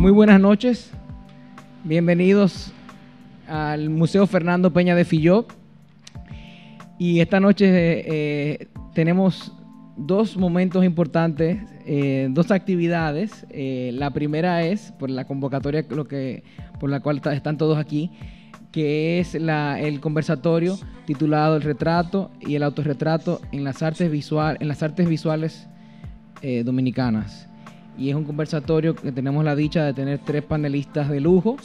Muy buenas noches, bienvenidos al Museo Fernando Peña de Filló. Y esta noche tenemos dos momentos importantes, dos actividades. La primera es por la convocatoria por la cual están todos aquí, que es el conversatorio titulado El retrato y el autorretrato en las artes visuales dominicanas. Y es un conversatorio que tenemos la dicha de tener 3 panelistas de lujo,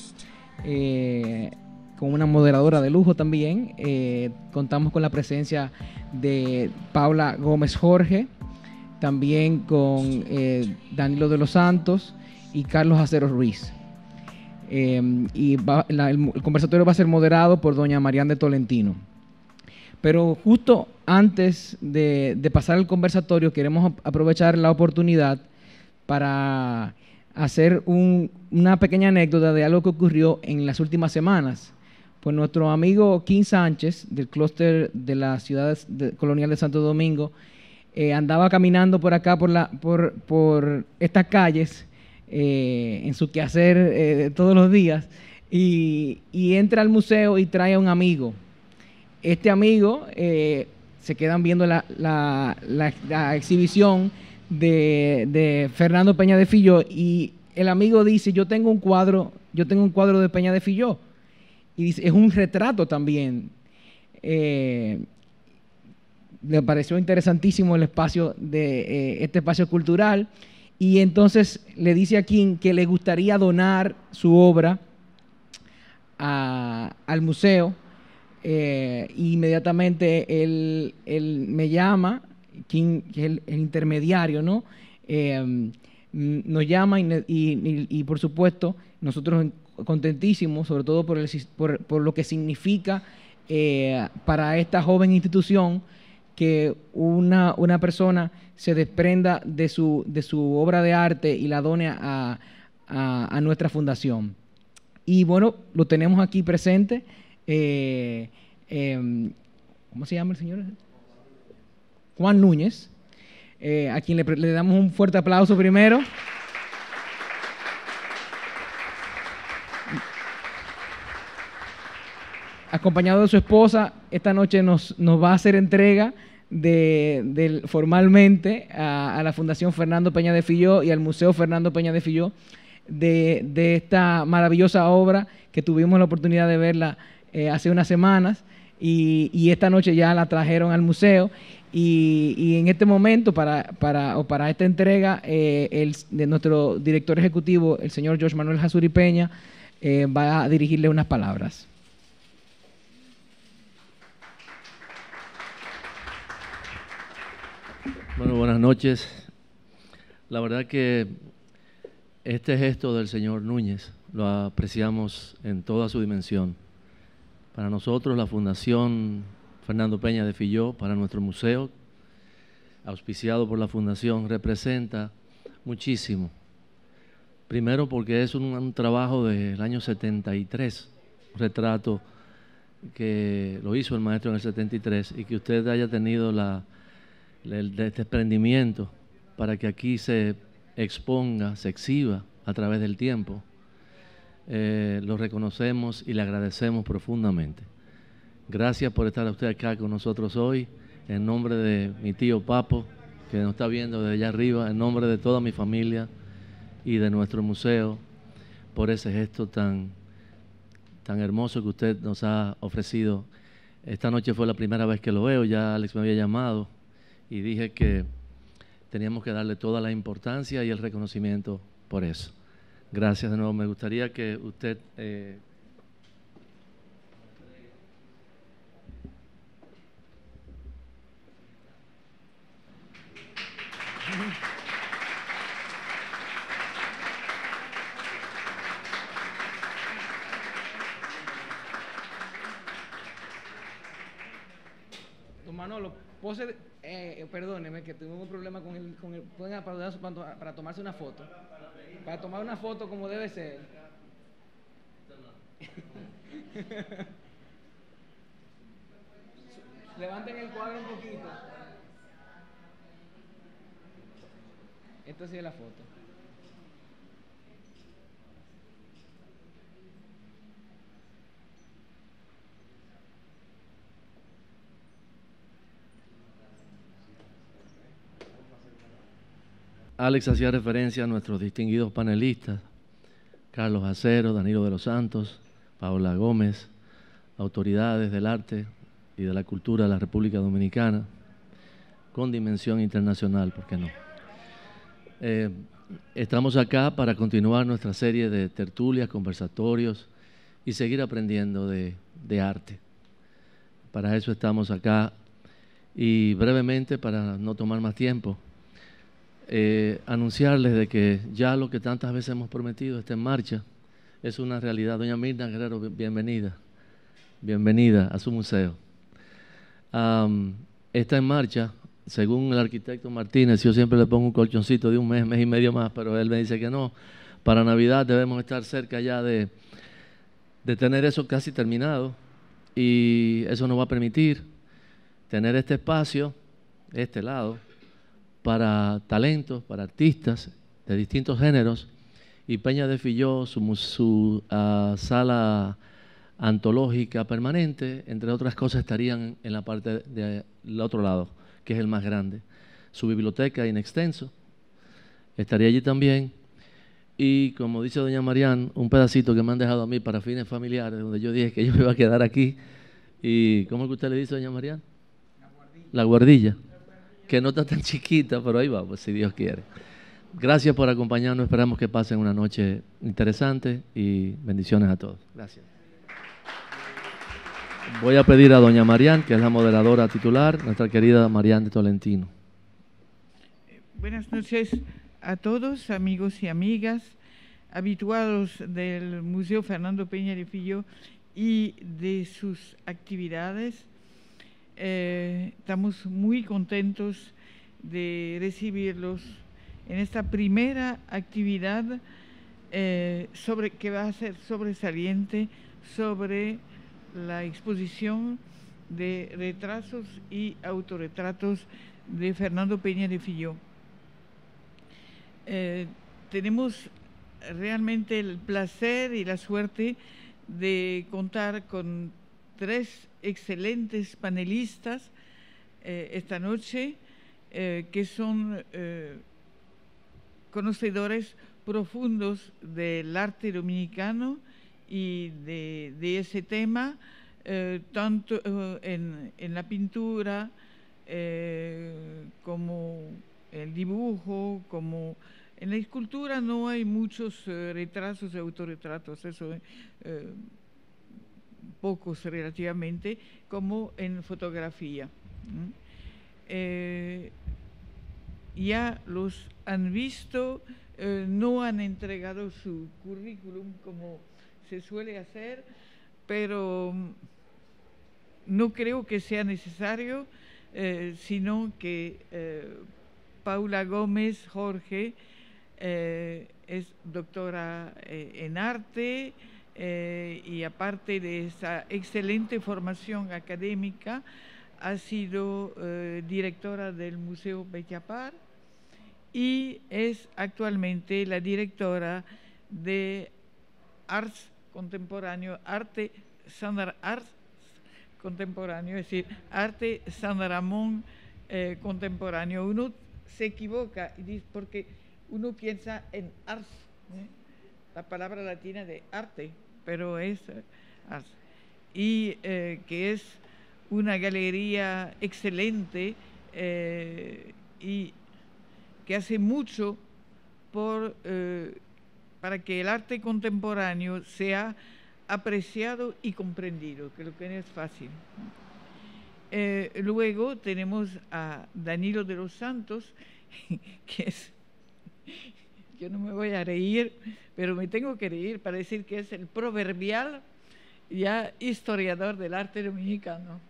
con una moderadora de lujo también. Contamos con la presencia de Paula Gómez Jorge, también con Danilo de los Santos y Carlos Aceros Ruiz. El conversatorio va a ser moderado por doña Mariana de Tolentino. Pero justo antes de pasar el conversatorio, queremos aprovechar la oportunidad para hacer una pequeña anécdota de algo que ocurrió en las últimas semanas. Pues nuestro amigo Kim Sánchez, del clúster de la ciudad colonial de Santo Domingo, andaba caminando por acá, por estas calles, en su quehacer todos los días, y entra al museo y trae a un amigo. Este amigo, se quedan viendo la exhibición de Fernando Peña de Filló, y el amigo dice: yo tengo un cuadro de Peña de Filló, y dice, es un retrato también. Le pareció interesantísimo el espacio este espacio cultural, y entonces le dice a Kim que le gustaría donar su obra al museo. Inmediatamente él me llama, Kim, que es el intermediario, ¿no? Nos llama y por supuesto nosotros contentísimos, sobre todo por lo que significa para esta joven institución que una persona se desprenda de su obra de arte y la done a nuestra fundación. Y bueno, lo tenemos aquí presente. ¿Cómo se llama el señor? Juan Núñez, a quien le damos un fuerte aplauso primero. Acompañado de su esposa, esta noche nos va a hacer entrega formalmente a la Fundación Fernando Peña de Filló y al Museo Fernando Peña de Filló de esta maravillosa obra que tuvimos la oportunidad de verla hace unas semanas, y esta noche ya la trajeron al museo, y en este momento para esta entrega de nuestro director ejecutivo, el señor George Manuel Jasuri Peña, va a dirigirle unas palabras. Bueno, buenas noches. La verdad que este gesto del señor Núñez lo apreciamos en toda su dimensión. Para nosotros, la Fundación Fernando Peña de Filló, para nuestro museo, auspiciado por la Fundación, representa muchísimo. Primero porque es un trabajo del año 73, un retrato que lo hizo el maestro en el 73, y que usted haya tenido el desprendimiento para que aquí se exponga, se exhiba a través del tiempo. Lo reconocemos y le agradecemos profundamente. Gracias por estar usted acá con nosotros hoy, en nombre de mi tío Papo, que nos está viendo desde allá arriba, en nombre de toda mi familia y de nuestro museo, por ese gesto tan hermoso que usted nos ha ofrecido. Esta noche fue la primera vez que lo veo, ya Alex me había llamado y dije que teníamos que darle toda la importancia y el reconocimiento por eso. Gracias de nuevo. Me gustaría que usted... Don Manolo, perdóneme que tuve un problema con el pueden aplaudir para tomarse una foto. Para tomar una foto como debe ser. Levanten el cuadro un poquito. Esta sí es la foto. Alex hacía referencia a nuestros distinguidos panelistas, Carlos Acero, Danilo de los Santos, Paola Gómez, autoridades del arte y de la cultura de la República Dominicana, con dimensión internacional, ¿por qué no? Estamos acá para continuar nuestra serie de tertulias, conversatorios y seguir aprendiendo de arte. Para eso estamos acá y brevemente, para no tomar más tiempo, anunciarles de que ya lo que tantas veces hemos prometido está en marcha, es una realidad. Doña Mirna Guerrero, bienvenida, bienvenida a su museo. Está en marcha, según el arquitecto Martínez. Yo siempre le pongo un colchoncito de un mes, mes y medio más, pero él me dice que no. Para Navidad debemos estar cerca ya de tener eso casi terminado, y eso nos va a permitir tener este espacio, este lado, para talentos, para artistas de distintos géneros, y Peña de Filló, su sala antológica permanente, entre otras cosas, estarían en la parte del otro lado, que es el más grande. Su biblioteca in extenso estaría allí también, y como dice doña Marián, un pedacito que me han dejado a mí para fines familiares, donde yo dije que yo me iba a quedar aquí. ¿Y cómo es que usted le dice, doña Marián? La guardilla, que no está tan chiquita, pero ahí va, pues, si Dios quiere. Gracias por acompañarnos, esperamos que pasen una noche interesante y bendiciones a todos. Gracias. Voy a pedir a doña Marián, que es la moderadora titular, nuestra querida Marián de Tolentino. Buenas noches a todos, amigos y amigas, habituados del Museo Fernando Peña de Filló y de sus actividades. Estamos muy contentos de recibirlos en esta primera actividad que va a ser sobresaliente sobre la exposición de retratos y autorretratos de Fernando Peña de Filló. Tenemos realmente el placer y la suerte de contar con 3 excelentes panelistas esta noche, que son conocedores profundos del arte dominicano y de ese tema, tanto en la pintura como el dibujo, como en la escultura. No hay muchos retratos y autorretratos, eso pocos relativamente, como en fotografía. Ya los han visto, no han entregado su currículum como se suele hacer, pero no creo que sea necesario, sino que Paula Gómez Jorge es doctora en arte, y aparte de esa excelente formación académica, ha sido directora del Museo Bellapar y es actualmente la directora de Arts Contemporáneo, Arte Contemporáneo, es decir, Arte San Ramón Contemporáneo. Uno se equivoca y dice, porque uno piensa en ars, la palabra latina de arte, pero es ars, y que es una galería excelente y que hace mucho para que el arte contemporáneo sea apreciado y comprendido, que lo que no es fácil. Luego tenemos a Danilo de los Santos, que es, yo no me voy a reír, pero me tengo que reír para decir que es el proverbial ya historiador del arte dominicano.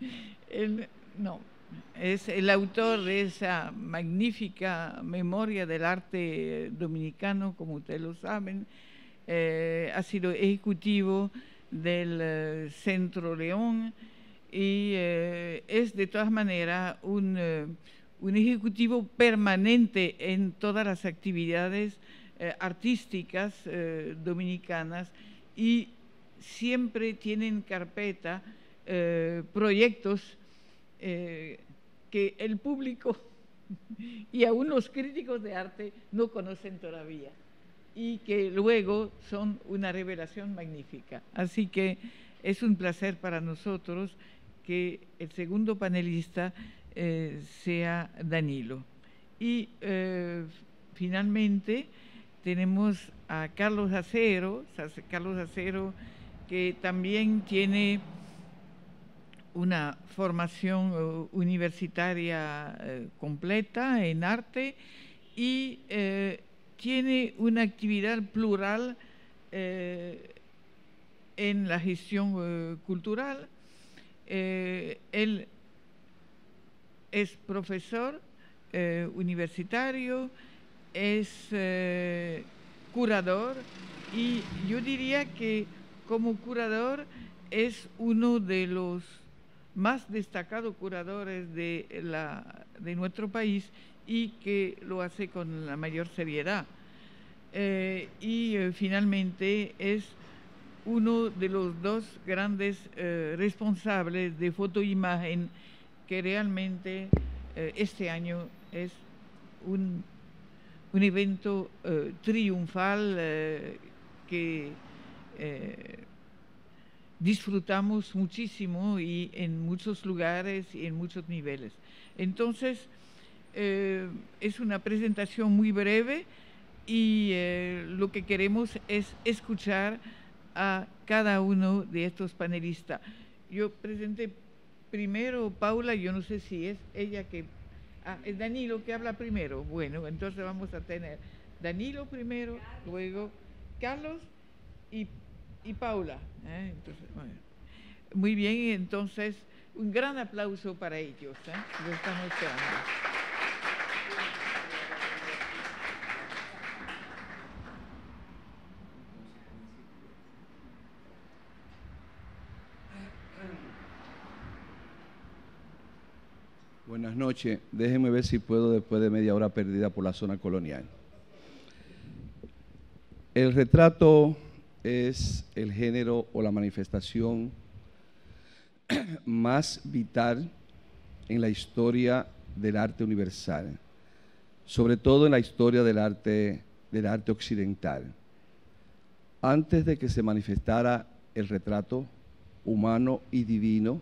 Es el autor de esa magnífica memoria del arte dominicano, como ustedes lo saben. Ha sido ejecutivo del Centro León y es de todas maneras un ejecutivo permanente en todas las actividades artísticas dominicanas, y siempre tiene en carpeta proyectos que el público y aún los críticos de arte no conocen todavía, y que luego son una revelación magnífica. Así que es un placer para nosotros que el segundo panelista sea Danilo. Y finalmente tenemos a Carlos Acero, que también tiene una formación universitaria completa en arte y tiene una actividad plural en la gestión cultural. Él es profesor universitario, es curador, y yo diría que como curador es uno de los más destacados curadores de nuestro país, y que lo hace con la mayor seriedad. Finalmente es uno de los dos grandes responsables de fotoimagen, que realmente este año es un evento triunfal que disfrutamos muchísimo, y en muchos lugares y en muchos niveles. Entonces, es una presentación muy breve, y lo que queremos es escuchar a cada uno de estos panelistas. Yo presenté primero Paula, yo no sé si es ella que... es Danilo que habla primero. Bueno, entonces vamos a tener Danilo primero, luego Carlos y Paula. Entonces, bueno. Muy bien, entonces un gran aplauso para ellos. Lo estamos esperando. Buenas noches. Déjenme ver si puedo, después de media hora perdida por la zona colonial. El retrato es el género o la manifestación más vital en la historia del arte universal, sobre todo en la historia del arte occidental. Antes de que se manifestara el retrato humano y divino,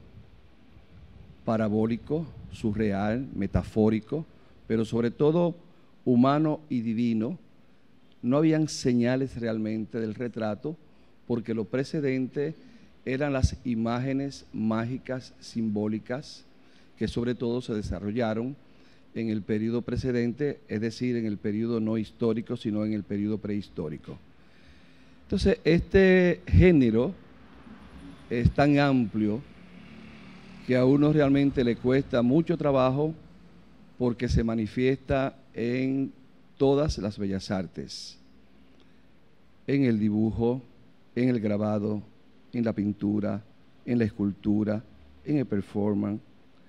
parabólico, surreal, metafórico, pero sobre todo humano y divino, no habían señales realmente del retrato, porque lo precedente eran las imágenes mágicas, simbólicas, que sobre todo se desarrollaron en el periodo precedente, es decir, en el periodo no histórico, sino en el periodo prehistórico. Entonces, este género es tan amplio que a uno realmente le cuesta mucho trabajo, porque se manifiesta en todas las bellas artes, en el dibujo, en el grabado, en la pintura, en la escultura, en el performance,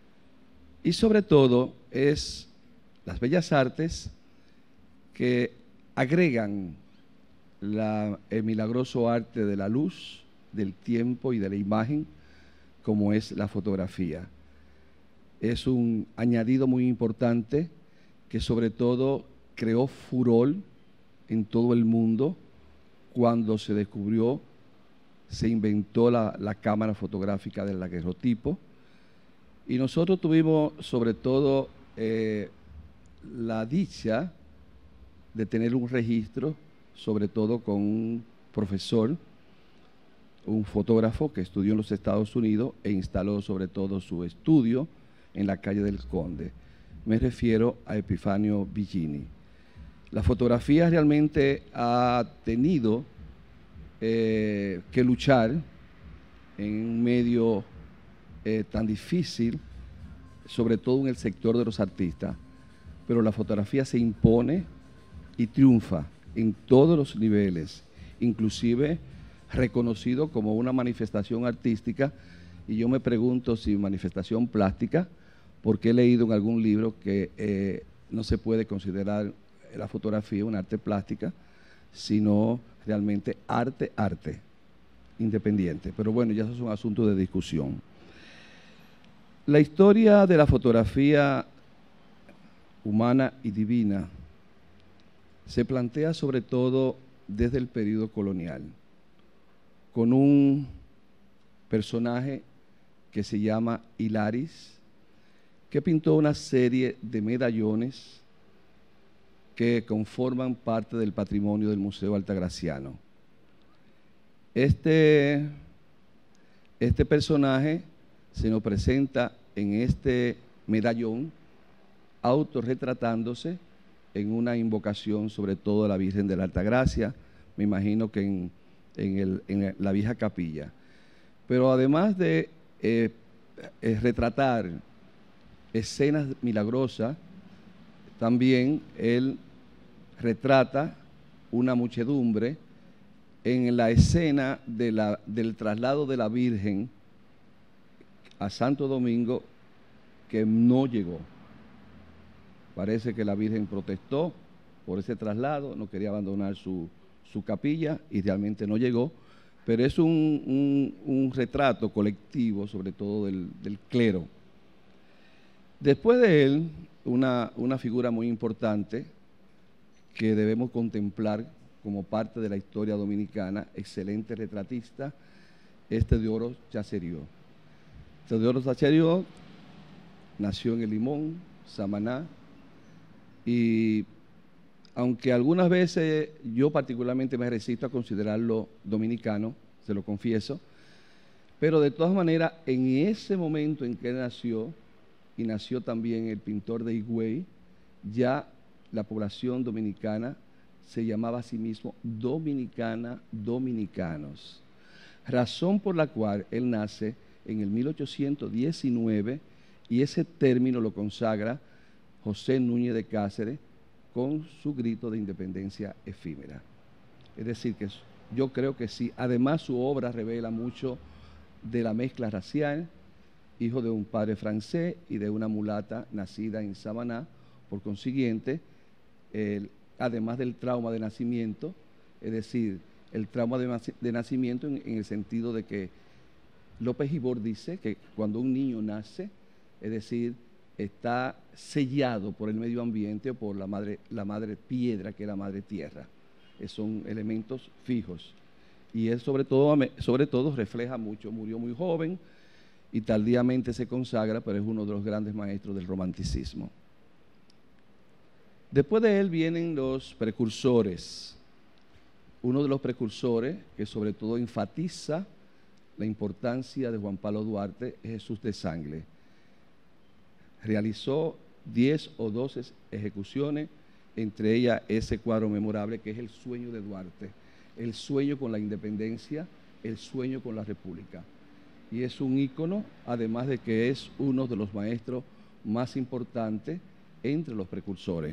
y sobre todo es las bellas artes que agregan el milagroso arte de la luz, del tiempo y de la imagen, como es la fotografía. Es un añadido muy importante que sobre todo creó furor en todo el mundo cuando se descubrió, se inventó la cámara fotográfica del daguerrotipo, y nosotros tuvimos sobre todo la dicha de tener un registro, sobre todo con un profesor, un fotógrafo que estudió en los Estados Unidos e instaló sobre todo su estudio en la calle del Conde. Me refiero a Epifanio Bigini. La fotografía realmente ha tenido que luchar en un medio tan difícil, sobre todo en el sector de los artistas, pero la fotografía se impone y triunfa en todos los niveles, inclusive reconocido como una manifestación artística, y yo me pregunto si manifestación plástica, porque he leído en algún libro que no se puede considerar la fotografía una arte plástica, sino realmente arte independiente. Pero bueno, ya eso es un asunto de discusión. La historia de la fotografía humana y divina, se plantea sobre todo desde el periodo colonial, con un personaje que se llama Hilaris, que pintó una serie de medallones que conforman parte del patrimonio del Museo Altagraciano. Este personaje se nos presenta en este medallón autorretratándose en una invocación sobre todo a la Virgen de la Altagracia, me imagino que en la vieja capilla. Pero además de retratar escenas milagrosas, también él retrata una muchedumbre en la escena del traslado de la Virgen a Santo Domingo que no llegó. Parece que la Virgen protestó por ese traslado, no quería abandonar su capilla y realmente no llegó, pero es un retrato colectivo, sobre todo del clero. Después de él, una figura muy importante que debemos contemplar como parte de la historia dominicana, excelente retratista, es Teodoro Chasseriau. Teodoro Chasseriau nació en El Limón, Samaná, y aunque algunas veces yo particularmente me resisto a considerarlo dominicano, se lo confieso, pero de todas maneras, en ese momento en que nació, y nació también el pintor de Higüey, ya la población dominicana se llamaba a sí mismo dominicana, dominicanos, razón por la cual él nace en el 1819 y ese término lo consagra José Núñez de Cáceres con su grito de independencia efímera. Es decir, que yo creo que sí. Además, su obra revela mucho de la mezcla racial, hijo de un padre francés y de una mulata nacida en Samaná. Por consiguiente, además del trauma de nacimiento, es decir, el trauma de nacimiento en el sentido de que López Ibor dice que cuando un niño nace, es decir, está sellado por el medio ambiente o por la madre piedra, que es la madre tierra. Son elementos fijos. Y él sobre todo refleja mucho, murió muy joven y tardíamente se consagra, pero es uno de los grandes maestros del romanticismo. Después de él vienen los precursores. Uno de los precursores que sobre todo enfatiza la importancia de Juan Pablo Duarte es Jesús de Sangre. Realizó 10 o 12 ejecuciones, entre ellas ese cuadro memorable que es el sueño de Duarte, el sueño con la independencia, el sueño con la república. Y es un ícono, además de que es uno de los maestros más importantes entre los precursores.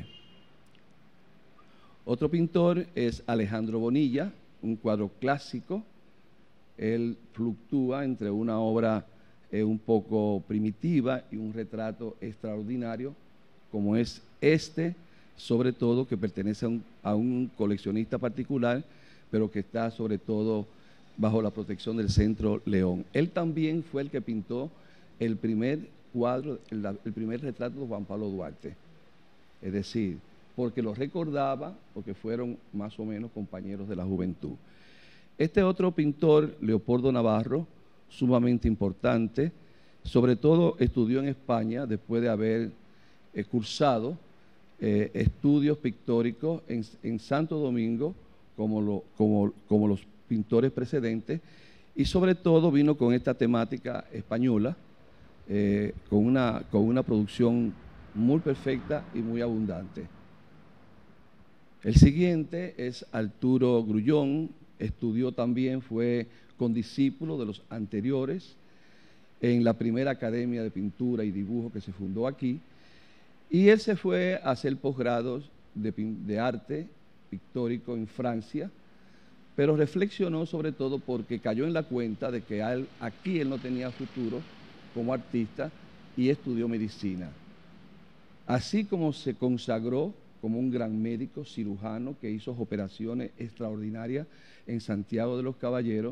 Otro pintor es Alejandro Bonilla, un cuadro clásico. Él fluctúa entre una obra un poco primitiva y un retrato extraordinario, como es sobre todo que pertenece a un coleccionista particular, pero que está sobre todo bajo la protección del Centro León. Él también fue el que pintó el primer cuadro, el primer retrato de Juan Pablo Duarte. Es decir, porque lo recordaba, porque fueron más o menos compañeros de la juventud. Este otro pintor, Leopoldo Navarro, sumamente importante, sobre todo estudió en España después de haber cursado estudios pictóricos en Santo Domingo, como los pintores precedentes, y sobre todo vino con esta temática española, con una producción muy perfecta y muy abundante. El siguiente es Arturo Grullón, estudió también, fue condiscípulo de los anteriores en la primera academia de pintura y dibujo que se fundó aquí, y él se fue a hacer posgrados de arte pictórico en Francia, pero reflexionó sobre todo porque cayó en la cuenta de que aquí él no tenía futuro como artista y estudió medicina. Así como se consagró como un gran médico cirujano que hizo operaciones extraordinarias en Santiago de los Caballeros,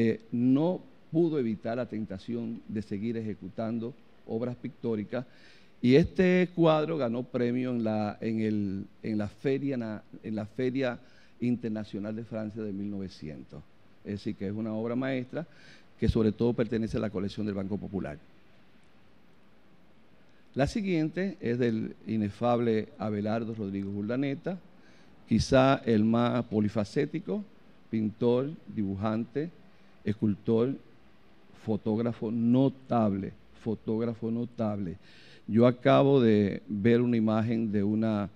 no pudo evitar la tentación de seguir ejecutando obras pictóricas Y este cuadro ganó premio en la Feria Internacional de Francia de 1900. Es decir, que es una obra maestra que sobre todo pertenece a la colección del Banco Popular. La siguiente es del inefable Abelardo Rodríguez Urdaneta, quizá el más polifacético, pintor, dibujante, escultor, fotógrafo notable. Yo acabo de ver una imagen de una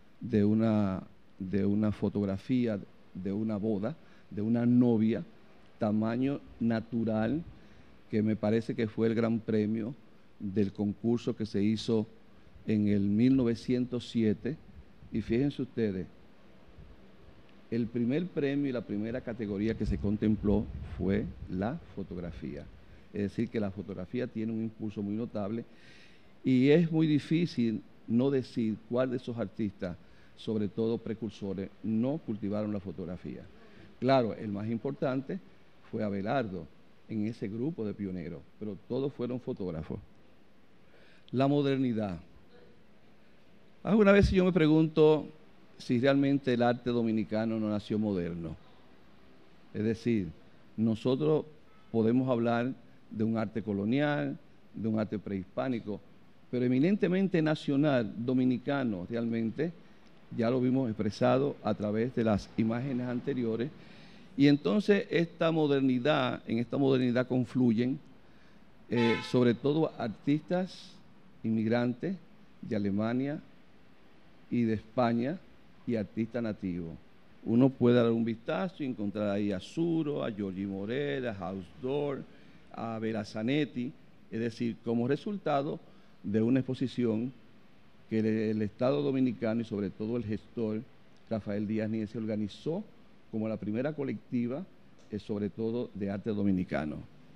fotografía de una boda, de una novia, tamaño natural, que me parece que fue el gran premio del concurso que se hizo en el 1907. Y fíjense ustedes, el primer premio y la primera categoría que se contempló fue la fotografía. Es decir, que la fotografía tiene un impulso muy notable y es muy difícil no decir cuál de esos artistas, sobre todo precursores, no cultivaron la fotografía. Claro, el más importante fue Abelardo en ese grupo de pioneros, pero todos fueron fotógrafos. La modernidad. Alguna vez yo me pregunto si realmente el arte dominicano no nació moderno. Es decir, nosotros podemos hablar de un arte colonial, de un arte prehispánico, pero eminentemente nacional, dominicano, realmente, ya lo vimos expresado a través de las imágenes anteriores. Y entonces en esta modernidad confluyen sobre todo artistas inmigrantes de Alemania y de España y artistas nativos. Uno puede dar un vistazo y encontrar ahí a Suro, a Giorgi Morel, a Hausdorff, a Bela Zanetti, es decir, como resultado de una exposición que el Estado Dominicano y sobre todo el gestor Rafael Díaz Nieves organizó como la primera colectiva, sobre todo de arte dominicano.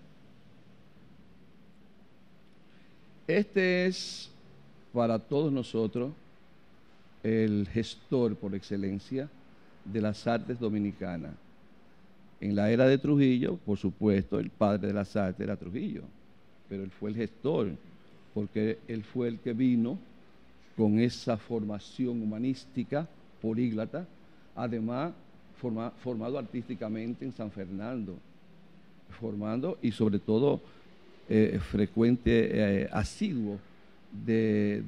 Este es para todos nosotros el gestor por excelencia de las artes dominicanas. En la era de Trujillo, por supuesto, el padre de las artes era Trujillo, pero él fue el gestor, porque él fue el que vino con esa formación humanística, políglota, además formado artísticamente en San Fernando, formando y sobre todo frecuente, asiduo de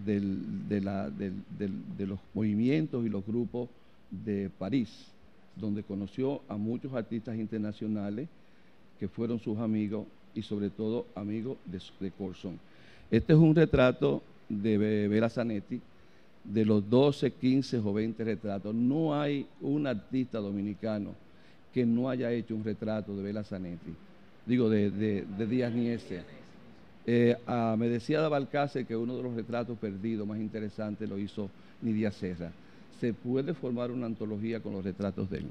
los movimientos y los grupos de París, donde conoció a muchos artistas internacionales que fueron sus amigos y sobre todo amigos de Corson. Este es un retrato de Bela Zanetti, de los 12, 15 o 20 retratos. No hay un artista dominicano que no haya hecho un retrato de Bela Zanetti, digo, de Díaz Nieves. Me decía de Balcácer que uno de los retratos perdidos más interesantes lo hizo Nidia Serra. Se puede formar una antología con los retratos de él.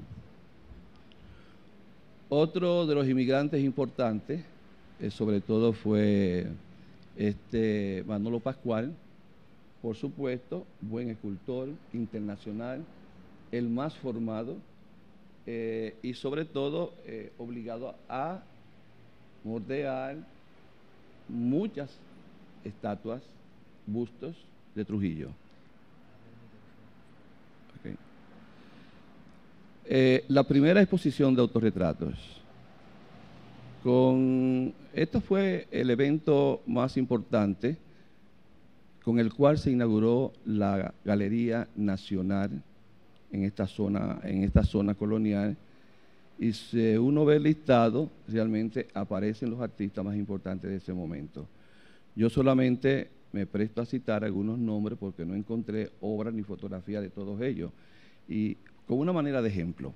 Otro de los inmigrantes importantes, sobre todo fue Manolo Pascual, por supuesto, buen escultor internacional, el más formado y sobre todo obligado a moldear muchas estatuas, bustos de Trujillo. La primera exposición de autorretratos. Esto fue el evento más importante con el cual se inauguró la Galería Nacional en esta zona colonial. Y si uno ve el listado, realmente aparecen los artistas más importantes de ese momento. Yo solamente me presto a citar algunos nombres porque no encontré obras ni fotografías de todos ellos. Y con una manera de ejemplo.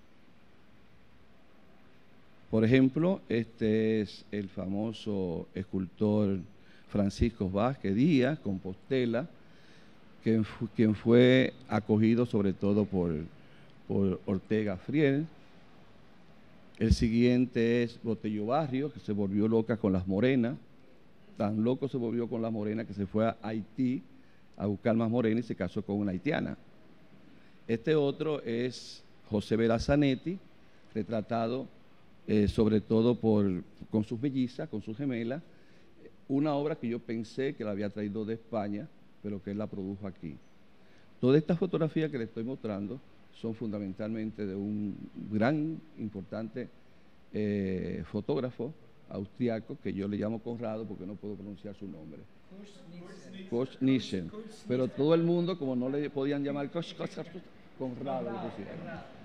Por ejemplo, este es el famoso escultor Francisco Vázquez Díaz, Compostela, quien fue acogido sobre todo por Ortega Friel. El siguiente es Botello Barrio, que se volvió loca con las morenas. Tan loco se volvió con las morenas que se fue a Haití a buscar más morenas y se casó con una haitiana. Este otro es José Bela Zanetti, retratado sobre todo con sus mellizas, con sus gemelas, una obra que yo pensé que la había traído de España, pero que él la produjo aquí. Todas estas fotografías que le estoy mostrando son fundamentalmente de un gran, importante fotógrafo austriaco, que yo le llamo Conrado porque no puedo pronunciar su nombre. Kurt Nissen. Pero todo el mundo, como no le podían llamar Conrado, le pusieron.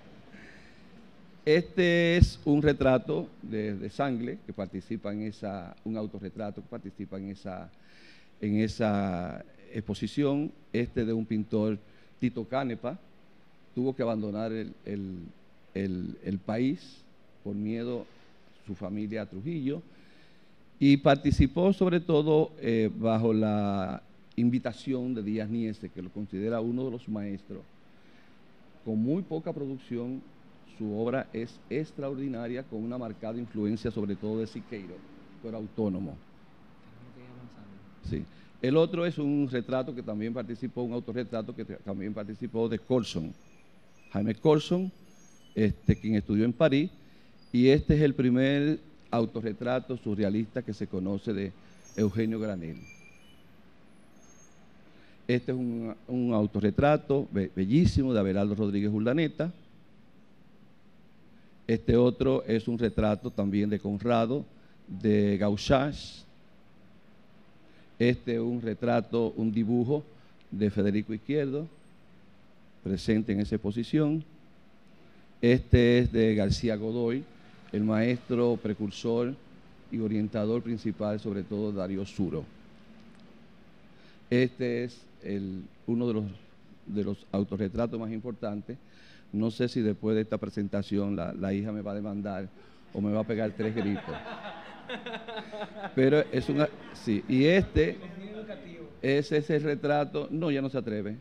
Este es un retrato de Sangle que participa en un autorretrato que participa en esa exposición. Este de un pintor, Tito Canepa, tuvo que abandonar el país por miedo su familia a Trujillo, y participó sobre todo bajo la invitación de Díaz Niese, que lo considera uno de los maestros. Con muy poca producción, su obra es extraordinaria, con una marcada influencia sobre todo de Siqueiro, pero autónomo. Sí. El otro es un retrato que también participó, un autorretrato que también participó de Corson, Jaime Corson, quien estudió en París, y este es el primer autorretrato surrealista que se conoce de Eugenio Granel. Este es un autorretrato bellísimo de Abelardo Rodríguez Urdaneta. Este otro es un retrato también de Conrado, de Gauchage. Este es un retrato, un dibujo de Federico Izquierdo, presente en esa exposición. Este es de García Godoy, el maestro precursor y orientador principal, sobre todo Darío Suro. Este es uno de los autorretratos más importantes. No sé si después de esta presentación la hija me va a demandar o me va a pegar 3 gritos. Pero es una... Sí, y este es ese retrato... No, ya no se atreve.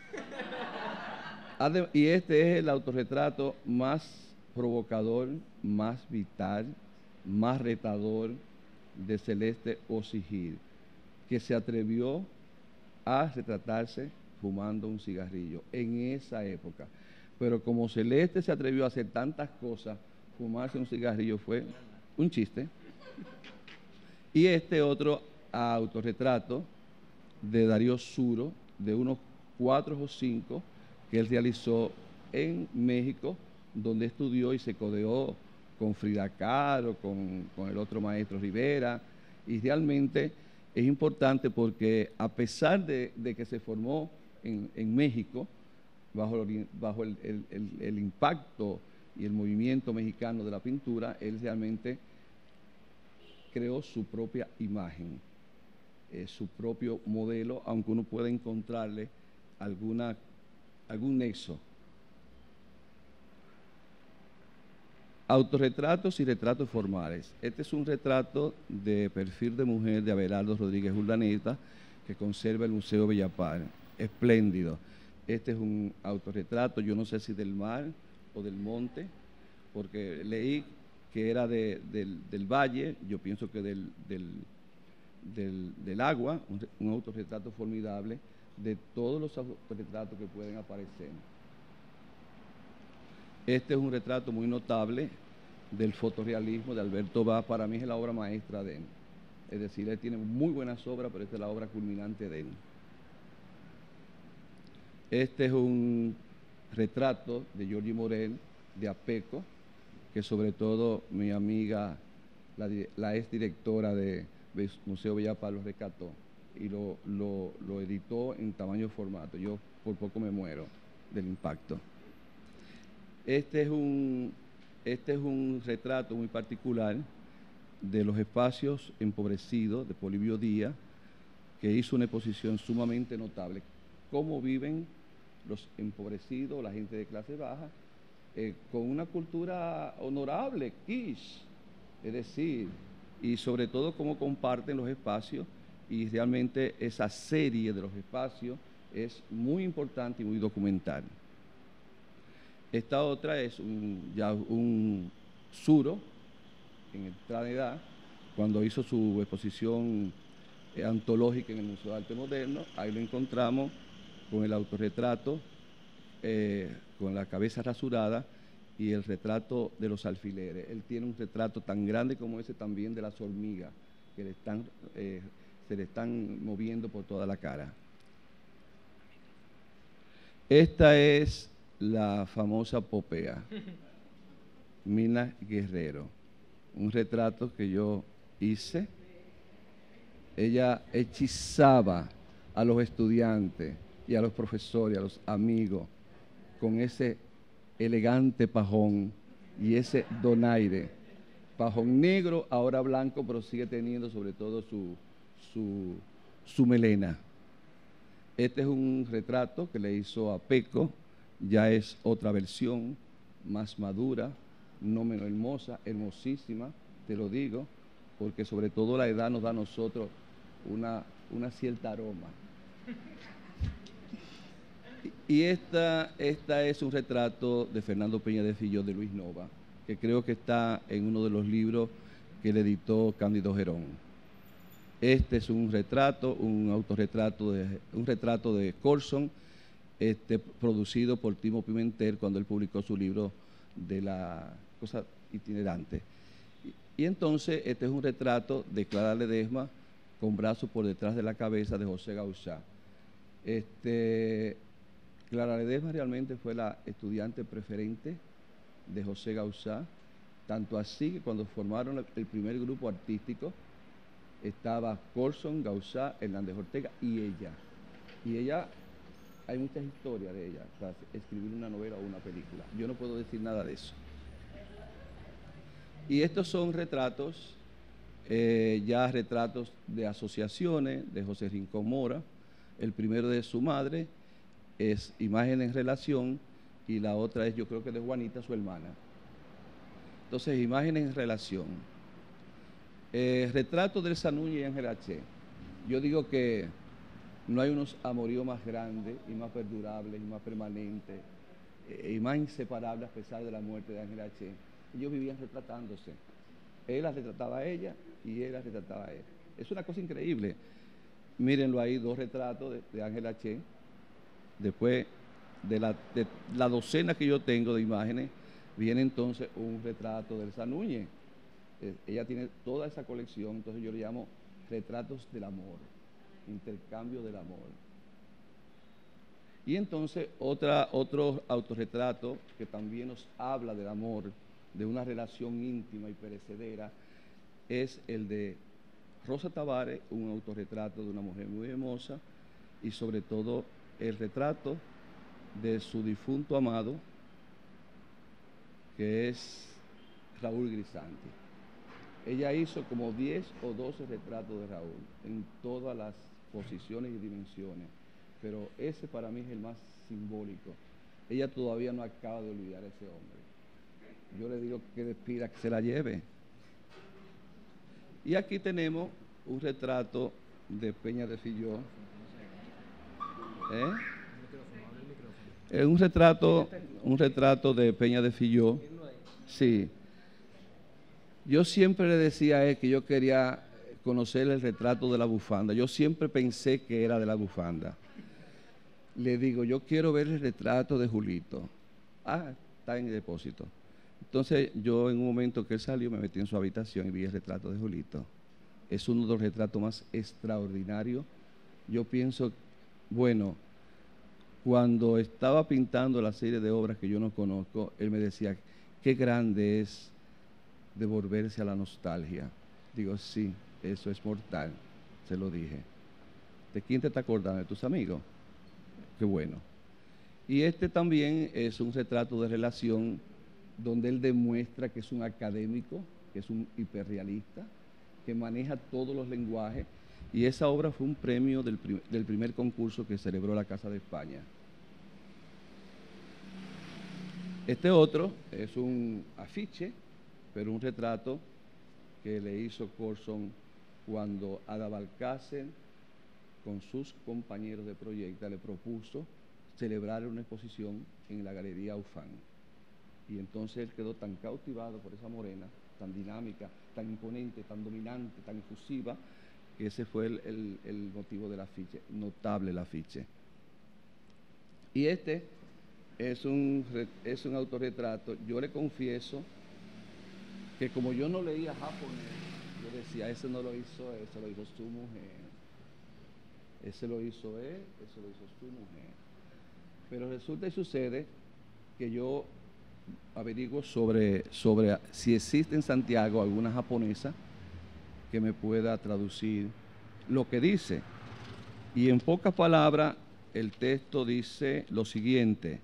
Y este es el autorretrato más provocador, más vital, más retador de Celeste Osigil, que se atrevió a retratarse fumando un cigarrillo en esa época. Pero como Celeste se atrevió a hacer tantas cosas, fumarse un cigarrillo fue un chiste. Y este otro autorretrato de Darío Suro, de unos 4 o 5, que él realizó en México, donde estudió y se codeó con Frida Kahlo, con el otro maestro Rivera, y realmente es importante porque a pesar de que se formó en México, bajo el impacto y el movimiento mexicano de la pintura, él realmente creó su propia imagen, su propio modelo, aunque uno pueda encontrarle algún nexo. Autorretratos y retratos formales. Este es un retrato de perfil de mujer de Abelardo Rodríguez Urdaneta que conserva el Museo Bellapar. Espléndido. Este es un autorretrato, yo no sé si del mar o del monte, porque leí que era del valle, yo pienso que del agua, un autorretrato formidable de todos los autorretratos que pueden aparecer. Este es un retrato muy notable del fotorrealismo de Alberto Bas. Para mí es la obra maestra de él. Es decir, él tiene muy buenas obras, pero esta es la obra culminante de él. Este es un retrato de Giorgi Morel, de Apeco, que sobre todo mi amiga, la exdirectora de Museo Bellapar, lo rescató y lo editó en tamaño formato. Yo por poco me muero del impacto. Este es un retrato muy particular de los espacios empobrecidos de Polibio Díaz, que hizo una exposición sumamente notable. Cómo viven los empobrecidos, la gente de clase baja, con una cultura honorable, quiche, es decir, y sobre todo cómo comparten los espacios, y realmente esa serie de los espacios es muy importante y muy documental. Esta otra es ya un Suro, en extrema edad, cuando hizo su exposición antológica en el Museo de Arte Moderno. Ahí lo encontramos con el autorretrato, con la cabeza rasurada y el retrato de los alfileres. Él tiene un retrato tan grande como ese también de las hormigas que se le están moviendo por toda la cara. Esta es la famosa Popea, Mina Guerrero, un retrato que yo hice. Ella hechizaba a los estudiantes y a los profesores, a los amigos, con ese elegante pajón y ese donaire. Pajón negro, ahora blanco, pero sigue teniendo sobre todo su melena. Este es un retrato que le hizo a Peco, ya es otra versión, más madura, no menos hermosa, hermosísima, te lo digo, porque sobre todo la edad nos da a nosotros una cierta aroma. Y esta es un retrato de Fernando Peña de Filló de Luis Nova, que creo que está en uno de los libros que le editó Cándido Gerón. Este es un retrato, un retrato de Corson, producido por Timo Pimentel cuando él publicó su libro de la cosa itinerante. Y entonces este es un retrato de Clara Ledesma con brazos por detrás de la cabeza de José Gauzá. Clara Ledesma realmente fue la estudiante preferente de José Gauzá, tanto así que cuando formaron el primer grupo artístico estaba Corson, Gauzá, Hernández Ortega y ella. Y ella, hay muchas historias de ella, para escribir una novela o una película. Yo no puedo decir nada de eso. Y estos son retratos, ya retratos de asociaciones de José Rincón Mora. El primero de su madre es Imagen en Relación y la otra es, yo creo que de Juanita, su hermana. Entonces, Imagen en Relación. Retrato de Elsa Núñez y Ángela Che. Yo digo que no hay unos amoríos más grandes y más perdurables y más permanentes y más inseparables a pesar de la muerte de Ángela Che. Ellos vivían retratándose. Él la retrataba a ella y él la retrataba a él. Es una cosa increíble. Mírenlo ahí, dos retratos de Ángela Che. Después de la docena que yo tengo de imágenes, viene entonces un retrato de Elsa Núñez. Ella tiene toda esa colección, entonces yo le llamo retratos del amor, intercambio del amor. Y entonces otro autorretrato que también nos habla del amor, de una relación íntima y perecedera, es el de Rosa Tavares, un autorretrato de una mujer muy hermosa y sobre todo el retrato de su difunto amado, que es Raúl Grisanti. Ella hizo como 10 o 12 retratos de Raúl en todas las posiciones y dimensiones, pero ese para mí es el más simbólico. Ella todavía no acaba de olvidar a ese hombre. Yo le digo que despida, que se la lleve. Y aquí tenemos un retrato de Peña de Filló. Es un retrato de Peña de Filló. Sí. Yo siempre le decía a él que yo quería conocer el retrato de la bufanda. Yo siempre pensé que era de la bufanda. Le digo, yo quiero ver el retrato de Julito. Ah, está en el depósito. Entonces yo en un momento que él salió me metí en su habitación y vi el retrato de Julito. Es uno de los retratos más extraordinarios. Yo pienso, bueno, cuando estaba pintando la serie de obras que yo no conozco, él me decía, qué grande es devolverse a la nostalgia. Digo, sí, eso es mortal, se lo dije. ¿De quién te está acordando? ¿De tus amigos? Qué bueno. Y este también es un retrato de relación donde él demuestra que es un académico, que es un hiperrealista, que maneja todos los lenguajes, y esa obra fue un premio del primer concurso que celebró la Casa de España. Este otro es un afiche, pero un retrato que le hizo Corson cuando Ada Balcácer, con sus compañeros de proyecto, le propuso celebrar una exposición en la Galería Ufán. Y entonces él quedó tan cautivado por esa morena, tan dinámica, tan imponente, tan dominante, tan efusiva, que ese fue el motivo del afiche, notable el afiche. Y este es un autorretrato. Yo le confieso que como yo no leía japonés, yo decía, ese no lo hizo él, ese lo hizo su mujer. Ese lo hizo él, ese lo hizo su mujer. Pero resulta y sucede que yo averiguo sobre si existe en Santiago alguna japonesa que me pueda traducir lo que dice. Y en pocas palabras, el texto dice lo siguiente.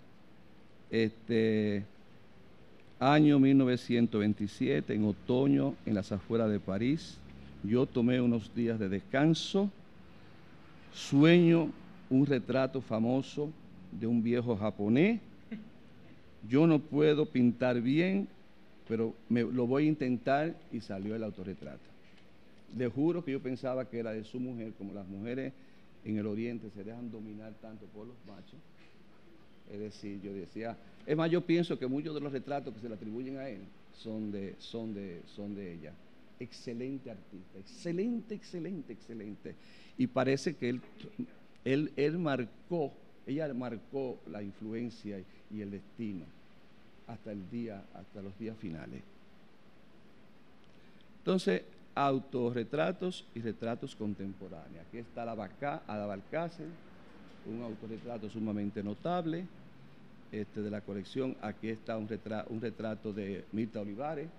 Año 1927, en otoño, en las afueras de París, yo tomé unos días de descanso, sueño un retrato famoso de un viejo japonés. Yo no puedo pintar bien, pero lo voy a intentar, y salió el autorretrato. Le juro que yo pensaba que era de su mujer, como las mujeres en el oriente se dejan dominar tanto por los machos. Es decir, yo decía, es más, yo pienso que muchos de los retratos que se le atribuyen a él son de ella. Excelente artista, excelente, excelente, excelente. Y parece que ella marcó la influencia y el destino hasta los días finales. Entonces, autorretratos y retratos contemporáneos. Aquí está Ada Balcácer, un autorretrato sumamente notable de la colección. Aquí está un retrato de Mirta Olivares,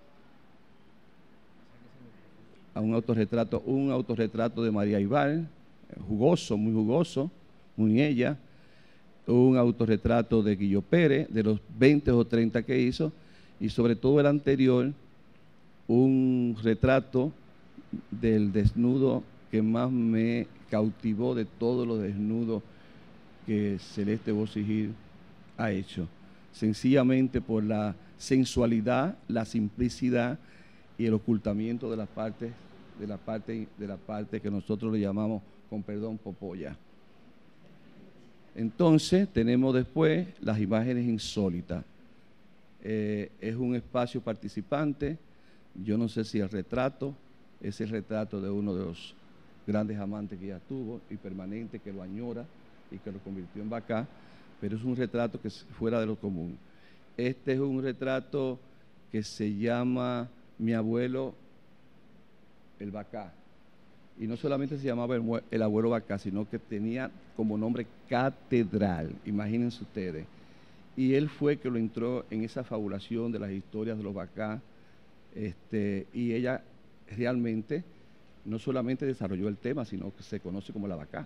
un autorretrato de María Ibar, jugoso, muy ella. Un autorretrato de Guillo Pérez, de los 20 o 30 que hizo, y sobre todo el anterior, un retrato del desnudo que más me cautivó de todos los desnudos que Celeste Bocigil ha hecho, sencillamente por la sensualidad, la simplicidad y el ocultamiento de la parte que nosotros le llamamos, con perdón, popoya. Entonces tenemos después las imágenes insólitas. Es un espacio participante. Yo no sé si el retrato es el retrato de uno de los grandes amantes que ella tuvo y permanente, que lo añora y que lo convirtió en Bacá, pero es un retrato que es fuera de lo común. Este es un retrato que se llama Mi abuelo el Bacá. Y no solamente se llamaba el abuelo Bacá, sino que tenía como nombre Catedral, imagínense ustedes. Y él fue que lo entró en esa fabulación de las historias de los Bacá, y ella realmente no solamente desarrolló el tema, sino que se conoce como la Bacá.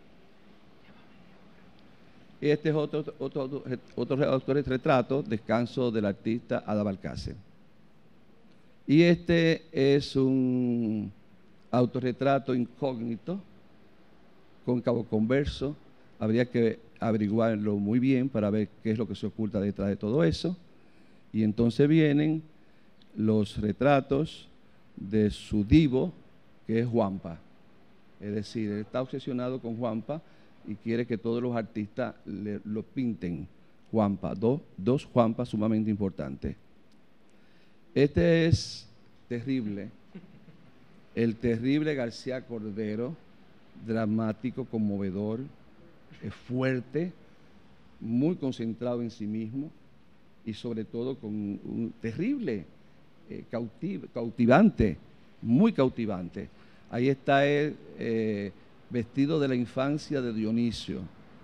Este es otro retrato, Descanso del artista Ada Balcácer. Y este es un autorretrato incógnito, cóncavo converso. Habría que averiguarlo muy bien para ver qué es lo que se oculta detrás de todo eso. Y entonces vienen los retratos de su divo, que es Juanpa. Es decir, él está obsesionado con Juanpa y quiere que todos los artistas lo pinten Juanpa. Dos Juanpas sumamente importantes. Este es terrible. El terrible García Cordero, dramático, conmovedor, fuerte, muy concentrado en sí mismo y sobre todo con un terrible, cautivante, muy cautivante. Ahí está él vestido de la infancia de Dionisio,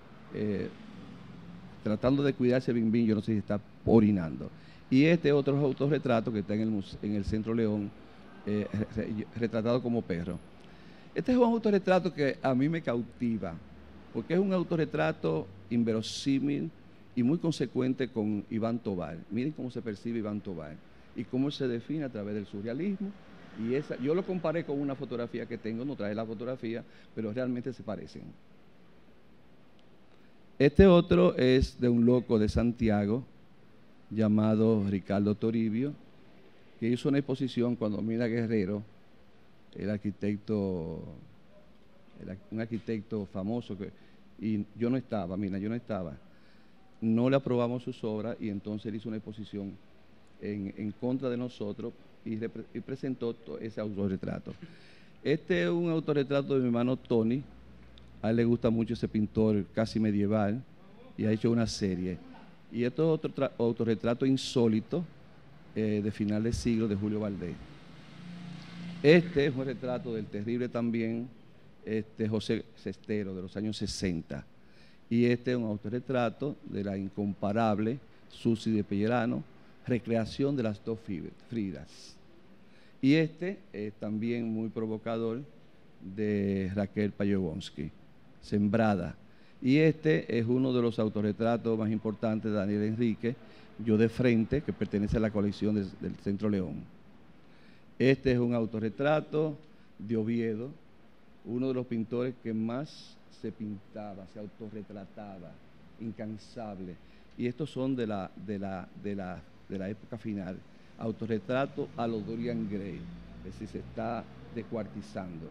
tratando de cuidarse bien, yo no sé si está orinando. Y este otro autorretrato que está en el Centro León, retratado como perro. Este es un autorretrato que a mí me cautiva, porque es un autorretrato inverosímil y muy consecuente con Iván Tobar. Miren cómo se percibe Iván Tobar y cómo se define a través del surrealismo. Y yo lo comparé con una fotografía que tengo, no traje la fotografía, pero realmente se parecen. Este otro es de un loco de Santiago llamado Ricardo Toribio, que hizo una exposición cuando Mina Guerrero, un arquitecto famoso, y yo no estaba, no le aprobamos sus obras, y entonces él hizo una exposición en contra de nosotros y presentó ese autorretrato. Este es un autorretrato de mi hermano Tony. A él le gusta mucho ese pintor casi medieval y ha hecho una serie. Y esto es otro autorretrato insólito de final de siglo de Julio Valdés. Este es un retrato del terrible también José Sestero, de los años 60. Y este es un autorretrato de la incomparable Susi de Pellerano, Recreación de las dos Fridas. Y este es también muy provocador, de Raquel Payogonsky, Sembrada. Y este es uno de los autorretratos más importantes de Daniel Enrique, Yo de Frente, que pertenece a la colección del Centro León. Este es un autorretrato de Oviedo, uno de los pintores que más se pintaba, se autorretrataba, incansable. Y estos son de la época final. Autorretrato a lo Dorian Gray, es decir, se está descuartizando.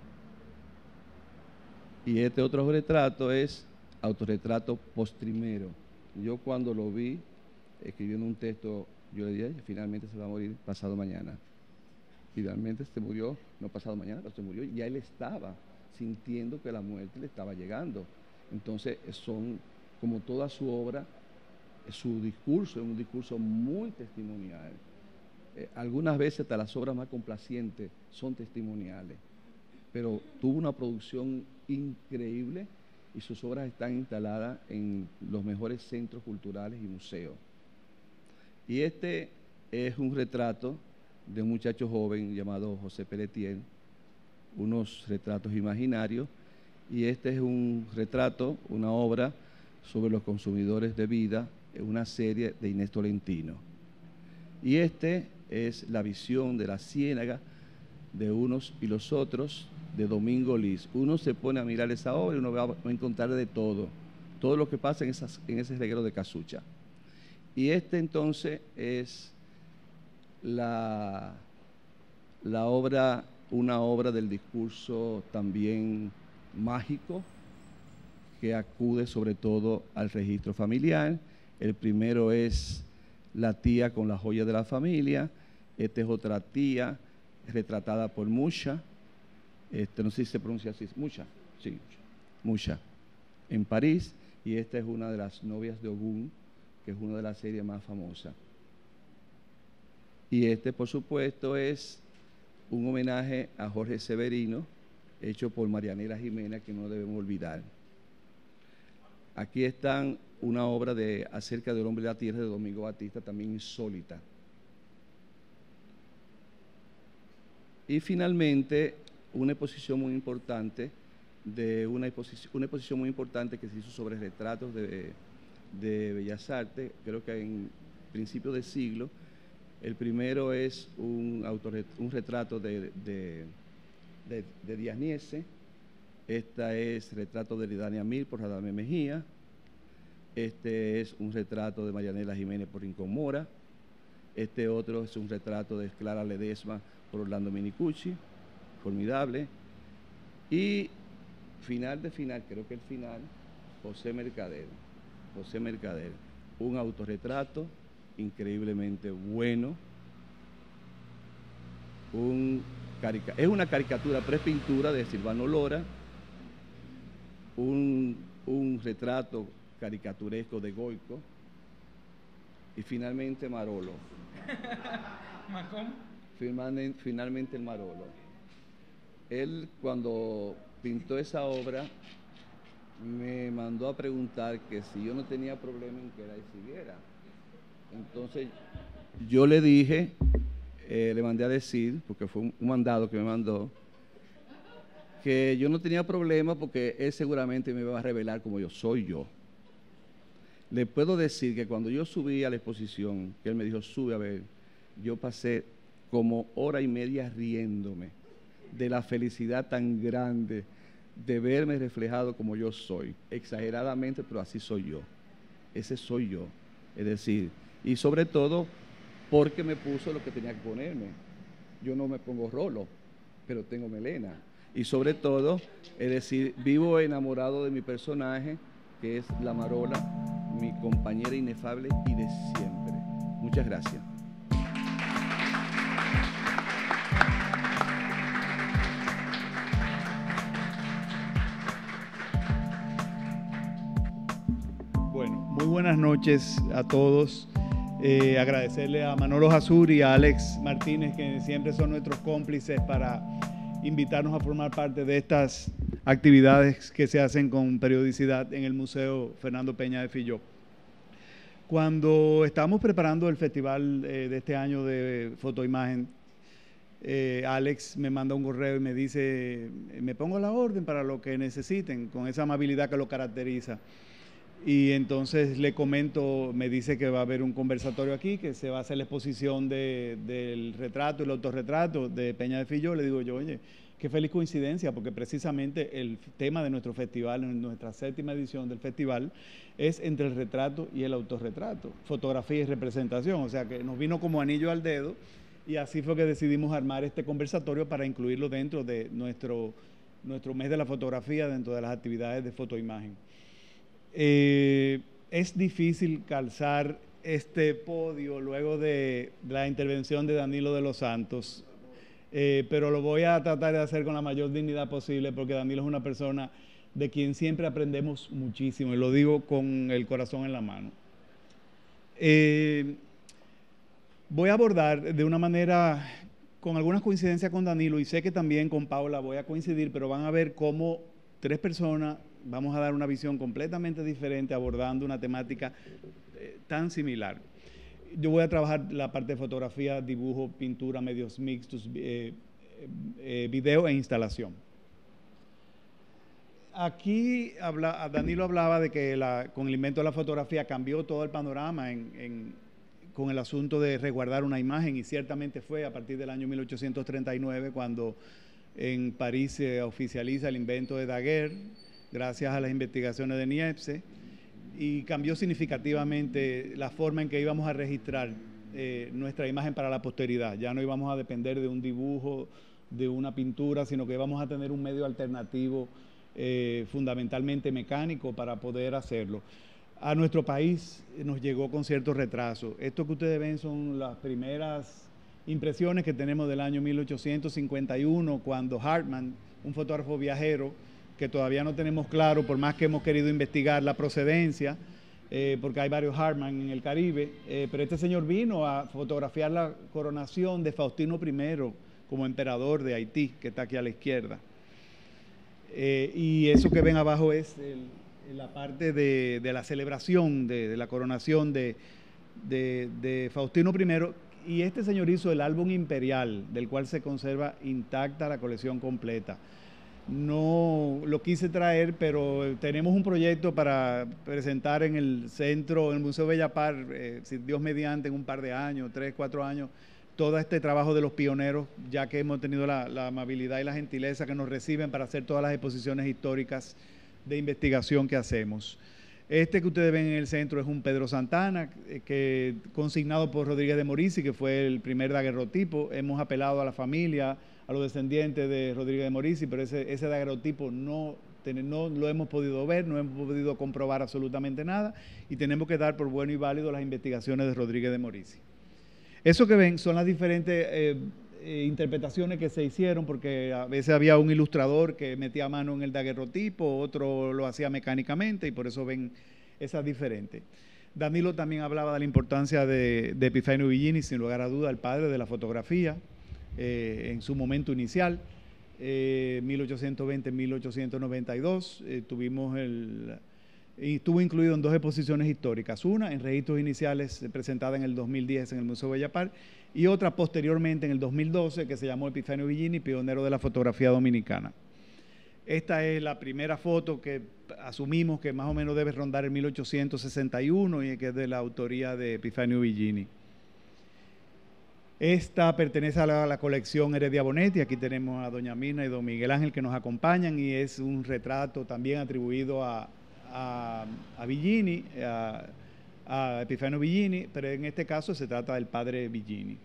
Y este otro retrato es autorretrato postrimero. Yo cuando lo vi, escribiendo un texto, yo le dije, finalmente se va a morir pasado mañana. Finalmente se murió, no pasado mañana, pero se murió. Ya él estaba sintiendo que la muerte le estaba llegando. Entonces, son, como toda su obra, su discurso es un discurso muy testimonial. Algunas veces hasta las obras más complacientes son testimoniales, pero tuvo una producción increíble y sus obras están instaladas en los mejores centros culturales y museos. Y este es un retrato de un muchacho joven llamado José Pelletier, unos retratos imaginarios, y este es un retrato, una obra sobre los consumidores de vida, una serie de Inés Tolentino. Y este es la visión de la ciénaga de unos y los otros, de Domingo Liz. Uno se pone a mirar esa obra y uno va a encontrar de todo lo que pasa en ese reguero de casucha. Y este entonces es una obra del discurso también mágico, que acude sobre todo al registro familiar. El primero es la tía con la joya de la familia. Esta es otra tía retratada por Musha. No sé si se pronuncia así, Musha, sí, Musha, en París. Y esta es una de las novias de Ogún, que es una de las series más famosas. Y este, por supuesto, es un homenaje a Jorge Severino, hecho por Marianela Jiménez, que no debemos olvidar. Aquí están una obra acerca del hombre de la tierra de Domingo Batista, también insólita. Y finalmente, una exposición muy importante, una exposición muy importante que se hizo sobre retratos de Bellas Artes, creo que en principios de siglo. El primero es un retrato de Díaz Niese. Esta es retrato de Lidania Mir por Radamés Mejía. Este es un retrato de Marianela Jiménez por Rincón Mora. Este otro es un retrato de Clara Ledesma por Orlando Minicucci, formidable. Y final de final, creo que el final, José Mercader, un autorretrato increíblemente bueno, es una caricatura prepintura de Silvano Lora, un retrato caricaturesco de Goico, y finalmente Marolo. Finalmente el Marolo. Él, cuando pintó esa obra, me mandó a preguntar que si yo no tenía problema en que la exhibiera. Entonces yo le dije, le mandé a decir, porque fue un mandado que me mandó, que yo no tenía problema porque él seguramente me iba a revelar como yo soy yo. Le puedo decir que cuando yo subí a la exposición, que él me dijo, sube a ver, yo pasé como hora y media riéndome de la felicidad tan grande de verme reflejado como yo soy, exageradamente, pero así soy yo. Ese soy yo. Es decir, y sobre todo porque me puso lo que tenía que ponerme. Yo no me pongo rolo, pero tengo melena. Y sobre todo, es decir, vivo enamorado de mi personaje, que es la Marola, mi compañera inefable y de siempre. Muchas gracias. Bueno, muy buenas noches a todos. Agradecerle a Manolo Jasur y a Alex Martínez, que siempre son nuestros cómplices para invitarnos a formar parte de estas actividades que se hacen con periodicidad en el Museo Fernando Peña de Filló. Cuando estábamos preparando el festival de este año de fotoimagen, Alex me manda un correo y me dice, me pongo a la orden para lo que necesiten, con esa amabilidad que lo caracteriza. Y entonces le comento, me dice que va a haber un conversatorio aquí, que se va a hacer la exposición del retrato y el autorretrato de Peña de Filló. Le digo yo, oye, qué feliz coincidencia, porque precisamente el tema de nuestro festival, en nuestra 7ª edición del festival, es entre el retrato y el autorretrato, fotografía y representación. O sea que nos vino como anillo al dedo, y así fue que decidimos armar este conversatorio para incluirlo dentro de nuestro mes de la fotografía, dentro de las actividades de fotoimagen. Es difícil calzar este podio luego de la intervención de Danilo de los Santos, pero lo voy a tratar de hacer con la mayor dignidad posible, porque Danilo es una persona de quien siempre aprendemos muchísimo, y lo digo con el corazón en la mano. Voy a abordar de una manera con algunas coincidencias con Danilo, y sé que también con Paula voy a coincidir, pero van a ver cómo 3 personas vamos a dar una visión completamente diferente abordando una temática tan similar. Yo voy a trabajar la parte de fotografía, dibujo, pintura, medios mixtos, video e instalación. Aquí Danilo hablaba de que con el invento de la fotografía cambió todo el panorama con el asunto de resguardar una imagen, y ciertamente fue a partir del año 1839 cuando en París se oficializa el invento de Daguerre, gracias a las investigaciones de Niepce, y cambió significativamente la forma en que íbamos a registrar nuestra imagen para la posteridad. Ya no íbamos a depender de un dibujo, de una pintura, sino que íbamos a tener un medio alternativo fundamentalmente mecánico para poder hacerlo. A nuestro país nos llegó con cierto retraso. Esto que ustedes ven son las primeras impresiones que tenemos del año 1851, cuando Hartmann, un fotógrafo viajero, que todavía no tenemos claro, por más que hemos querido investigar la procedencia, porque hay varios Hartmann en el Caribe, pero este señor vino a fotografiar la coronación de Faustino I como emperador de Haití, que está aquí a la izquierda. Y eso que ven abajo es la parte de la celebración de la coronación de Faustino I, y este señor hizo el álbum imperial, del cual se conserva intacta la colección completa. No lo quise traer, pero tenemos un proyecto para presentar en el centro, en el Museo Bellapar, si Dios mediante, en un par de años, 3, 4 años, todo este trabajo de los pioneros, ya que hemos tenido la amabilidad y la gentileza que nos reciben para hacer todas las exposiciones históricas de investigación que hacemos. Este que ustedes ven en el centro es un Pedro Santana, que consignado por Rodríguez de Morici, que fue el primer daguerrotipo. Hemos apelado a la familia, a los descendientes de Rodríguez de Morici, pero ese daguerrotipo no lo hemos podido ver, no hemos podido comprobar absolutamente nada, y tenemos que dar por bueno y válido las investigaciones de Rodríguez de Morici. Eso que ven son las diferentes interpretaciones que se hicieron, porque a veces había un ilustrador que metía mano en el daguerrotipo, otro lo hacía mecánicamente, y por eso ven esas diferentes. Danilo también hablaba de la importancia de Epifanio Villini, sin lugar a duda el padre de la fotografía, en su momento inicial, 1820-1892, y estuvo incluido en 2 exposiciones históricas, una en registros iniciales presentada en el 2010 en el Museo Bellapar, y otra posteriormente en el 2012 que se llamó Epifanio Villini, pionero de la fotografía dominicana. Esta es la primera foto que asumimos que más o menos debe rondar en 1861 y que es de la autoría de Epifanio Villini. Esta pertenece a la colección Heredia Bonetti. Aquí tenemos a doña Mina y don Miguel Ángel que nos acompañan, y es un retrato también atribuido a Villini, a Epifanio Villini, pero en este caso se trata del padre Villini.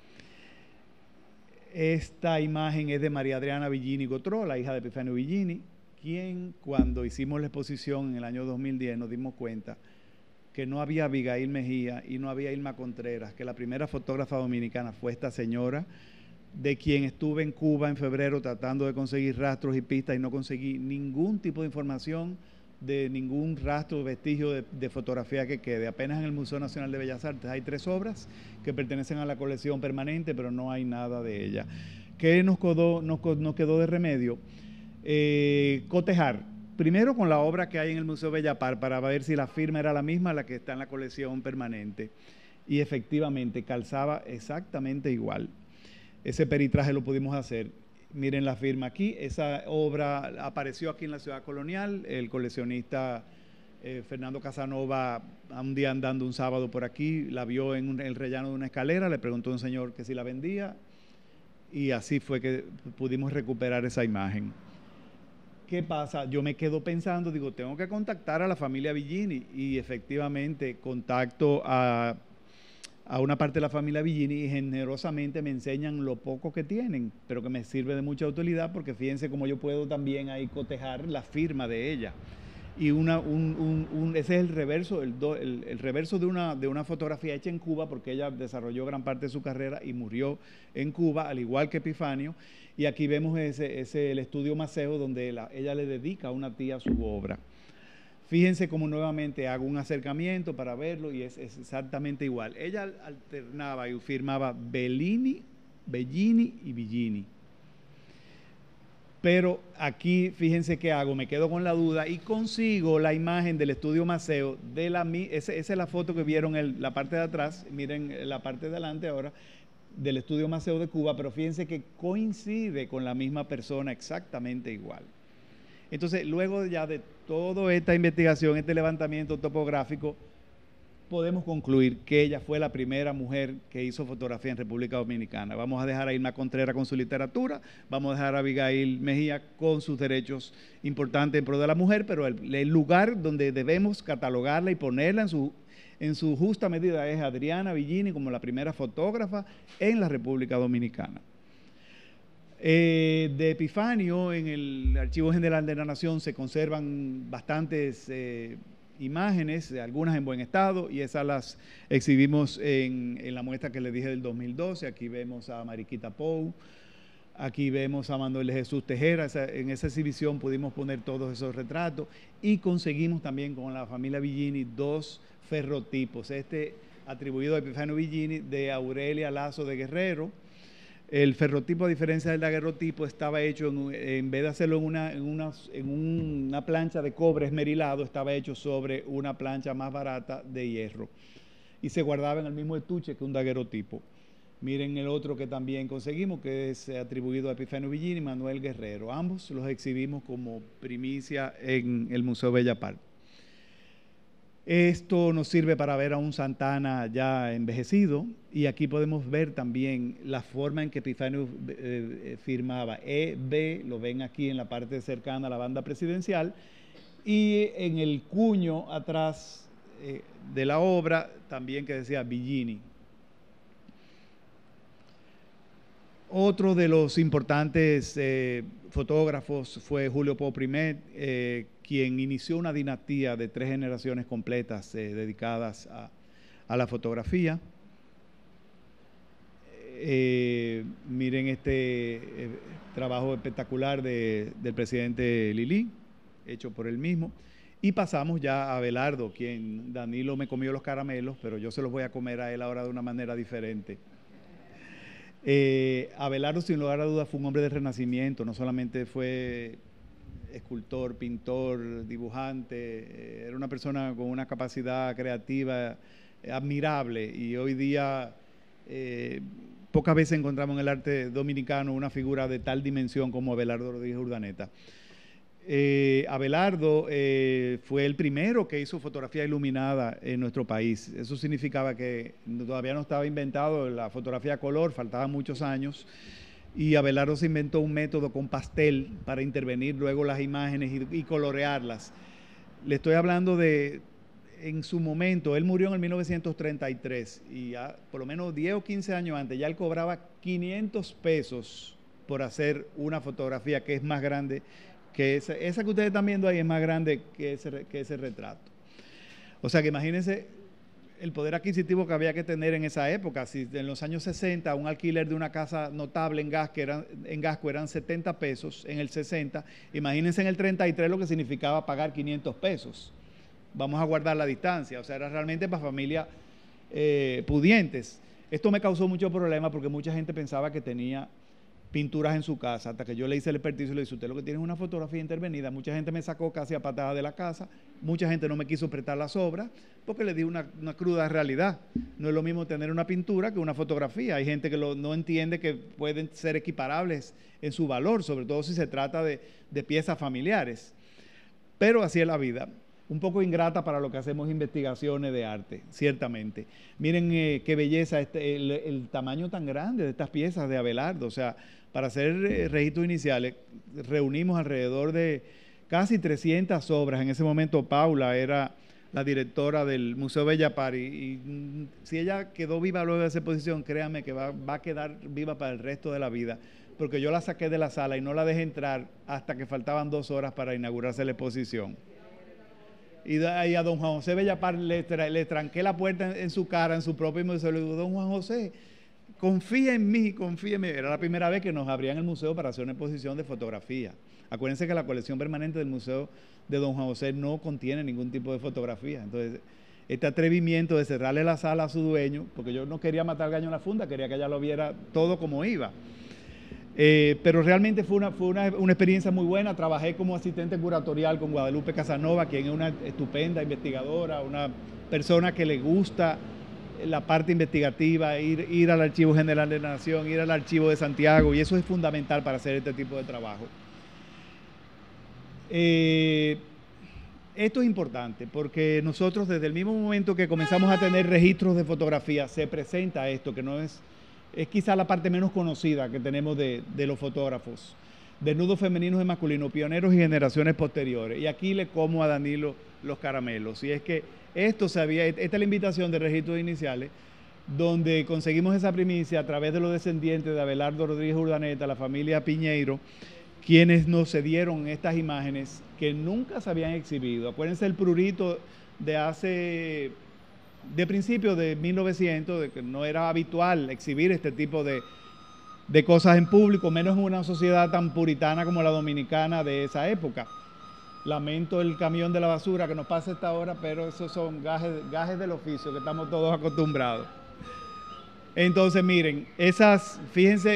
Esta imagen es de María Adriana Villini Gotró, la hija de Epifanio Villini, quien cuando hicimos la exposición en el año 2010 nos dimos cuenta que no había Abigail Mejía y no había Irma Contreras, que la primera fotógrafa dominicana fue esta señora, de quien estuve en Cuba en febrero tratando de conseguir rastros y pistas y no conseguí ningún tipo de información de ningún rastro o vestigio de fotografía que quede. Apenas en el Museo Nacional de Bellas Artes hay 3 obras que pertenecen a la colección permanente, pero no hay nada de ella. ¿Qué nos quedó de remedio? Cotejar, primero con la obra que hay en el Museo Bellas Artes para ver si la firma era la misma la que está en la colección permanente. Y efectivamente calzaba exactamente igual. Ese peritraje lo pudimos hacer. Miren la firma aquí. Esa obra apareció aquí en la Ciudad Colonial. El coleccionista Fernando Casanova, un día andando un sábado por aquí, la vio en el rellano de una escalera, le preguntó a un señor que si la vendía, y así fue que pudimos recuperar esa imagen. ¿Qué pasa? Yo me quedo pensando, digo, tengo que contactar a la familia Villini, y efectivamente contacto a una parte de la familia Villini y generosamente me enseñan lo poco que tienen, pero que me sirve de mucha utilidad, porque fíjense cómo yo puedo también ahí cotejar la firma de ella. Y ese es el reverso, el reverso de una fotografía hecha en Cuba, porque ella desarrolló gran parte de su carrera y murió en Cuba, al igual que Epifanio. Y aquí vemos el estudio Maceo, donde ella le dedica a una tía su obra. Fíjense cómo nuevamente hago un acercamiento para verlo y es exactamente igual. Ella alternaba y firmaba Bellini y Villini. Pero aquí, fíjense qué hago, me quedo con la duda y consigo la imagen del estudio Maceo, esa es la foto que vieron en la parte de atrás, miren la parte de adelante ahora, del estudio Maceo de Cuba, pero fíjense que coincide con la misma persona exactamente igual. Entonces, luego ya de toda esta investigación, este levantamiento topográfico, podemos concluir que ella fue la primera mujer que hizo fotografía en República Dominicana. Vamos a dejar a Irma Contreras con su literatura, vamos a dejar a Abigail Mejía con sus derechos importantes en pro de la mujer, pero el lugar donde debemos catalogarla y ponerla en su justa medida es Adriana Villini como la primera fotógrafa en la República Dominicana. De Epifanio, en el Archivo General de la Nación se conservan bastantes imágenes, algunas en buen estado, y esas las exhibimos en la muestra que les dije del 2012. Aquí vemos a Mariquita Pou, aquí vemos a Manuel de Jesús Tejera. En esa exhibición pudimos poner todos esos retratos y conseguimos también con la familia Villini 2 ferrotipos, atribuido a Epifanio Villini, de Aurelia Lazo de Guerrero. El ferrotipo, a diferencia del daguerrotipo, estaba hecho, en vez de hacerlo en una plancha de cobre esmerilado, estaba hecho sobre una plancha más barata de hierro. Y se guardaba en el mismo estuche que un daguerrotipo. Miren el otro que también conseguimos, que es atribuido a Epifanio Villini y Manuel Guerrero. Ambos los exhibimos como primicia en el Museo Bellas Artes. Esto nos sirve para ver a un Santana ya envejecido, y aquí podemos ver también la forma en que Epifanio firmaba. B, lo ven aquí en la parte cercana a la banda presidencial, y en el cuño atrás de la obra también que decía Villini. Otro de los importantes fotógrafos fue Julio Pou Primet, quien inició una dinastía de 3 generaciones completas dedicadas a la fotografía. Miren este trabajo espectacular del presidente Lili, hecho por él mismo. Y pasamos ya a Abelardo, quien Danilo me comió los caramelos, pero yo se los voy a comer a él ahora de una manera diferente. Abelardo, sin lugar a dudas, fue un hombre del Renacimiento. No solamente fue escultor, pintor, dibujante, era una persona con una capacidad creativa admirable, y hoy día pocas veces encontramos en el arte dominicano una figura de tal dimensión como Abelardo Rodríguez Urdaneta. Abelardo fue el primero que hizo fotografía iluminada en nuestro país. Eso significaba que todavía no estaba inventado la fotografía a color, faltaban muchos años, y Abelardo se inventó un método con pastel para intervenir luego las imágenes y colorearlas. Le estoy hablando de, en su momento, él murió en el 1933, y ya por lo menos 10 o 15 años antes ya él cobraba 500 pesos por hacer una fotografía que es más grande que esa que ustedes están viendo ahí, es más grande que ese retrato. O sea que imagínense el poder adquisitivo que había que tener en esa época. Si en los años 60 un alquiler de una casa notable en Gasco eran 70 pesos, en el 60, imagínense en el 33 lo que significaba pagar 500 pesos. Vamos a guardar la distancia, o sea, era realmente para familias pudientes. Esto me causó mucho problema porque mucha gente pensaba que tenía pinturas en su casa, hasta que yo le hice el experticio y le dije, usted lo que tiene es una fotografía intervenida. Mucha gente me sacó casi a patadas de la casa, mucha gente no me quiso prestar las obras, porque le di una cruda realidad. No es lo mismo tener una pintura que una fotografía. Hay gente que no entiende que pueden ser equiparables en su valor, sobre todo si se trata de piezas familiares. Pero así es la vida. Un poco ingrata para lo que hacemos investigaciones de arte, ciertamente. Miren qué belleza el tamaño tan grande de estas piezas de Abelardo. O sea, para hacer registros iniciales, reunimos alrededor de casi 300 obras. En ese momento Paula era la directora del Museo Bella Par y si ella quedó viva luego de esa exposición, créanme que va a quedar viva para el resto de la vida, porque yo la saqué de la sala y no la dejé entrar hasta que faltaban 2 horas para inaugurarse la exposición. Y a don Juan José Bellapar le tranqué la puerta en su cara, en su propio museo. Le digo, don Juan José, confía en mí, confía en mí. Era la primera vez que nos abrían el museo para hacer una exposición de fotografía. Acuérdense que la colección permanente del museo de don Juan José no contiene ningún tipo de fotografía. Entonces, este atrevimiento de cerrarle la sala a su dueño, porque yo no quería matar al gallo en la funda, quería que ella lo viera todo como iba. Pero realmente fue una experiencia muy buena. Trabajé como asistente curatorial con Guadalupe Casanova, quien es una estupenda investigadora, una persona que le gusta la parte investigativa, ir al Archivo General de la Nación, ir al Archivo de Santiago, y eso es fundamental para hacer este tipo de trabajo. Esto es importante porque nosotros desde el mismo momento que comenzamos a tener registros de fotografía, se presenta esto, que no es quizá la parte menos conocida que tenemos de los fotógrafos. Desnudos femeninos y masculinos, pioneros y generaciones posteriores. Y aquí le como a Danilo los caramelos. Y es que esta es la invitación de registros iniciales, donde conseguimos esa primicia a través de los descendientes de Abelardo Rodríguez Urdaneta, la familia Piñeiro, quienes nos cedieron estas imágenes que nunca se habían exhibido. Acuérdense el prurito de principios de 1900, de que no era habitual exhibir este tipo de cosas en público, menos en una sociedad tan puritana como la dominicana de esa época. Lamento el camión de la basura que nos pasa a esta hora, pero esos son gajes del oficio que estamos todos acostumbrados. Entonces, miren, fíjense,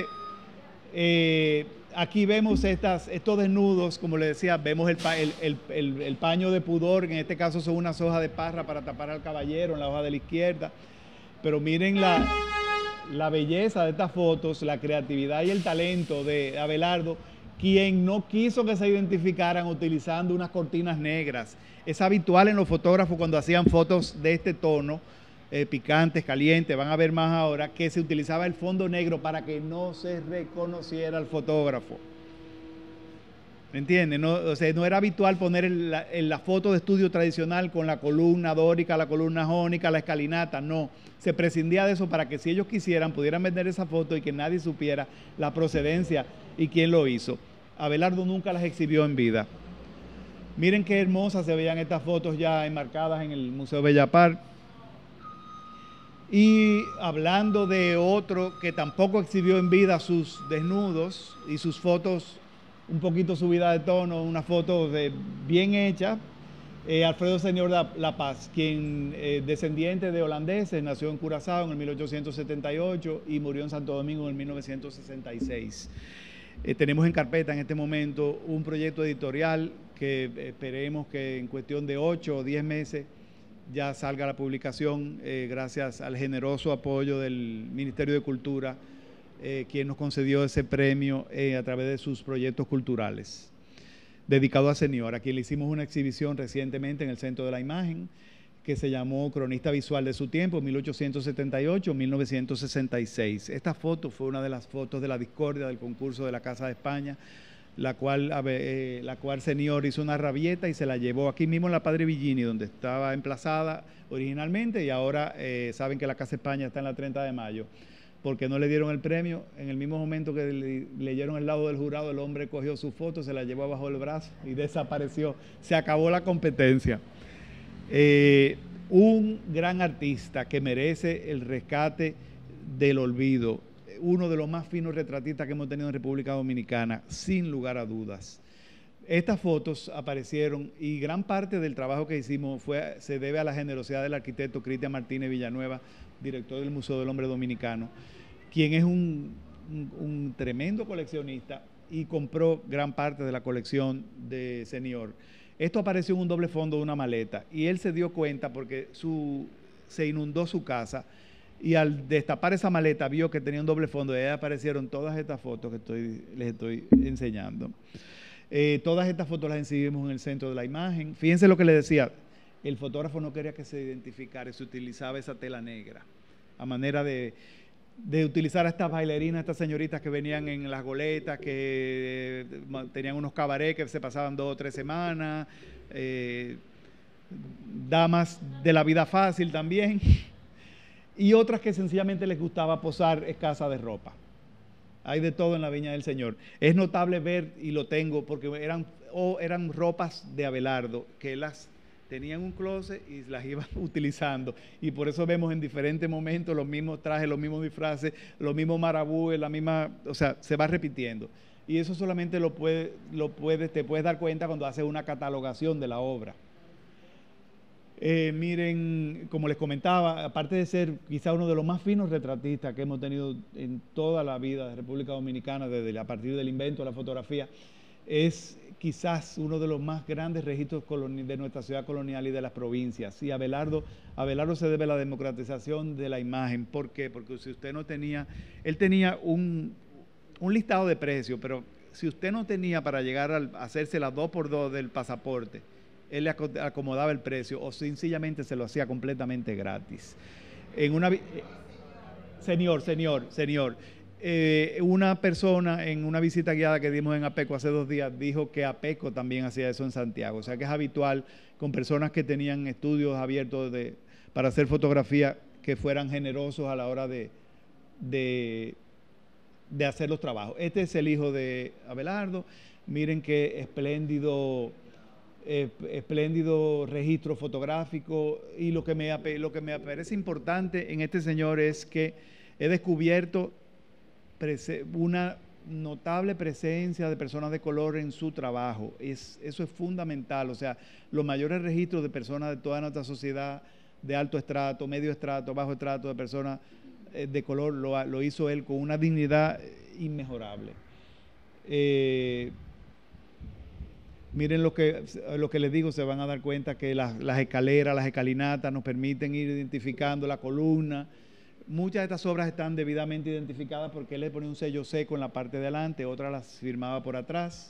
aquí vemos estos desnudos, como les decía, vemos el paño de pudor, que en este caso son unas hojas de parra para tapar al caballero en la hoja de la izquierda. Pero miren la belleza de estas fotos, la creatividad y el talento de Abelardo, quien no quiso que se identificaran utilizando unas cortinas negras. Es habitual en los fotógrafos cuando hacían fotos de este tono, picantes, calientes, van a ver más ahora, que se utilizaba el fondo negro para que no se reconociera al fotógrafo. ¿Me entienden? O sea, no era habitual poner la foto de estudio tradicional con la columna dórica, la columna jónica, la escalinata, no. Se prescindía de eso para que si ellos quisieran pudieran vender esa foto y que nadie supiera la procedencia y quién lo hizo. Abelardo nunca las exhibió en vida. Miren qué hermosas se veían estas fotos ya enmarcadas en el Museo Bella Par. Y hablando de otro que tampoco exhibió en vida sus desnudos y sus fotos un poquito subida de tono, una foto bien hecha, Alfredo Señor La Paz, quien descendiente de holandeses, nació en Curazao en el 1878 y murió en Santo Domingo en el 1966. Tenemos en carpeta en este momento un proyecto editorial que esperemos que en cuestión de 8 o 10 meses ya salga la publicación, gracias al generoso apoyo del Ministerio de Cultura, quien nos concedió ese premio a través de sus proyectos culturales, dedicado a Señor, a quien le hicimos una exhibición recientemente en el Centro de la Imagen, que se llamó Cronista Visual de su tiempo, 1878-1966. Esta foto fue una de las fotos de la discordia del concurso de la Casa de España, la cual Señor hizo una rabieta y se la llevó aquí mismo en la Padre Villini, donde estaba emplazada originalmente, y ahora saben que la Casa de España está en la 30 de mayo, porque no le dieron el premio. En el mismo momento que leyeron el laudo del jurado, el hombre cogió su foto, se la llevó bajo el brazo y desapareció. Se acabó la competencia. un gran artista que merece el rescate del olvido, uno de los más finos retratistas que hemos tenido en República Dominicana, sin lugar a dudas. Estas fotos aparecieron y gran parte del trabajo que hicimos se debe a la generosidad del arquitecto Cristian Martínez Villanueva, director del Museo del Hombre Dominicano, quien es un tremendo coleccionista y compró gran parte de la colección de Senior. Esto apareció en un doble fondo de una maleta y él se dio cuenta porque se inundó su casa y al destapar esa maleta vio que tenía un doble fondo y ahí aparecieron todas estas fotos que les estoy enseñando. Todas estas fotos las exhibimos en el centro de la imagen. Fíjense lo que le decía, el fotógrafo no quería que se identificara y se utilizaba esa tela negra a manera de utilizar a estas bailarinas, estas señoritas que venían en las goletas, que tenían unos cabarets que se pasaban 2 o 3 semanas, damas de la vida fácil también, y otras que sencillamente les gustaba posar escasa de ropa. Hay de todo en la Viña del Señor. Es notable ver, y lo tengo, porque eran ropas de Abelardo, que las tenían un closet y las iban utilizando. Y por eso vemos en diferentes momentos los mismos trajes, los mismos disfraces, los mismos marabúes, o sea, se va repitiendo. Y eso solamente te puedes dar cuenta cuando haces una catalogación de la obra. Miren, como les comentaba, aparte de ser quizá uno de los más finos retratistas que hemos tenido en toda la vida de República Dominicana, a partir del invento de la fotografía, es quizás uno de los más grandes registros de nuestra ciudad colonial y de las provincias. Y a Abelardo se debe la democratización de la imagen. ¿Por qué? Porque si usted no tenía, él tenía un listado de precios, pero si usted no tenía para llegar a hacerse la 2x2 del pasaporte, él le acomodaba el precio o sencillamente se lo hacía completamente gratis. Señor. Una persona en una visita guiada que dimos en Apeco hace 2 días dijo que Apeco también hacía eso en Santiago. O sea que es habitual con personas que tenían estudios abiertos para hacer fotografía que fueran generosos a la hora de hacer los trabajos. Este es el hijo de Abelardo. Miren qué espléndido registro fotográfico, y lo que me parece importante en este señor es que he descubierto una notable presencia de personas de color en su trabajo. Eso es fundamental. O sea, los mayores registros de personas de toda nuestra sociedad, de alto estrato, medio estrato, bajo estrato, de personas de color, lo hizo él con una dignidad inmejorable. Miren lo que les digo, se van a dar cuenta que las escaleras, las escalinatas nos permiten ir identificando la columna. Muchas de estas obras están debidamente identificadas porque él le ponía un sello seco en la parte de adelante, otras las firmaba por atrás.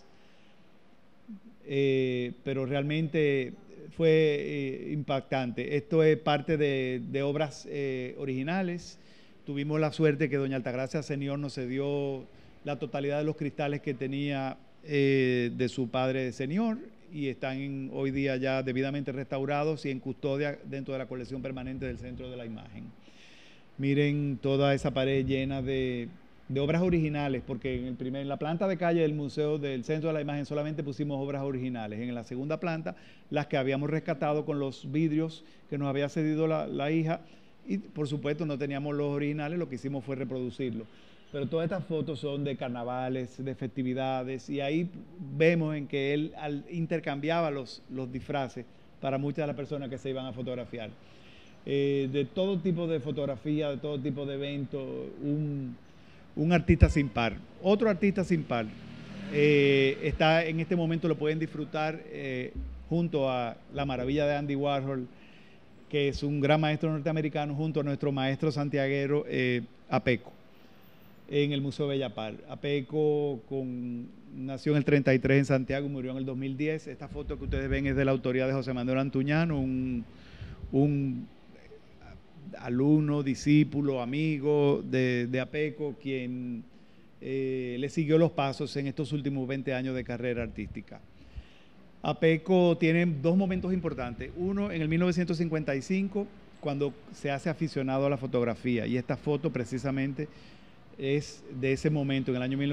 Pero realmente fue impactante. Esto es parte de obras originales. Tuvimos la suerte que doña Altagracia Senior nos cedió la totalidad de los cristales que tenía de su padre Senior y están hoy día ya debidamente restaurados y en custodia dentro de la colección permanente del Centro de la Imagen. Miren toda esa pared llena de obras originales, porque en la planta de calle del Museo del Centro de la Imagen solamente pusimos obras originales. En la segunda planta, las que habíamos rescatado con los vidrios que nos había cedido la hija, y por supuesto no teníamos los originales, lo que hicimos fue reproducirlos. Pero todas estas fotos son de carnavales, de festividades, y ahí vemos en que él intercambiaba los disfraces para muchas de las personas que se iban a fotografiar. De todo tipo de fotografía, de todo tipo de eventos, un artista sin par. Otro artista sin par está en este momento, lo pueden disfrutar junto a la maravilla de Andy Warhol, que es un gran maestro norteamericano, junto a nuestro maestro santiaguero Apeco, en el Museo Bellapar. Apeco nació en el 33 en Santiago y murió en el 2010. Esta foto que ustedes ven es de la autoría de José Manuel Antuñano, un alumno, discípulo, amigo de Apeco, quien le siguió los pasos en estos últimos 20 años de carrera artística. Apeco tiene 2 momentos importantes. Uno, en el 1955, cuando se hace aficionado a la fotografía, y esta foto precisamente es de ese momento, en el año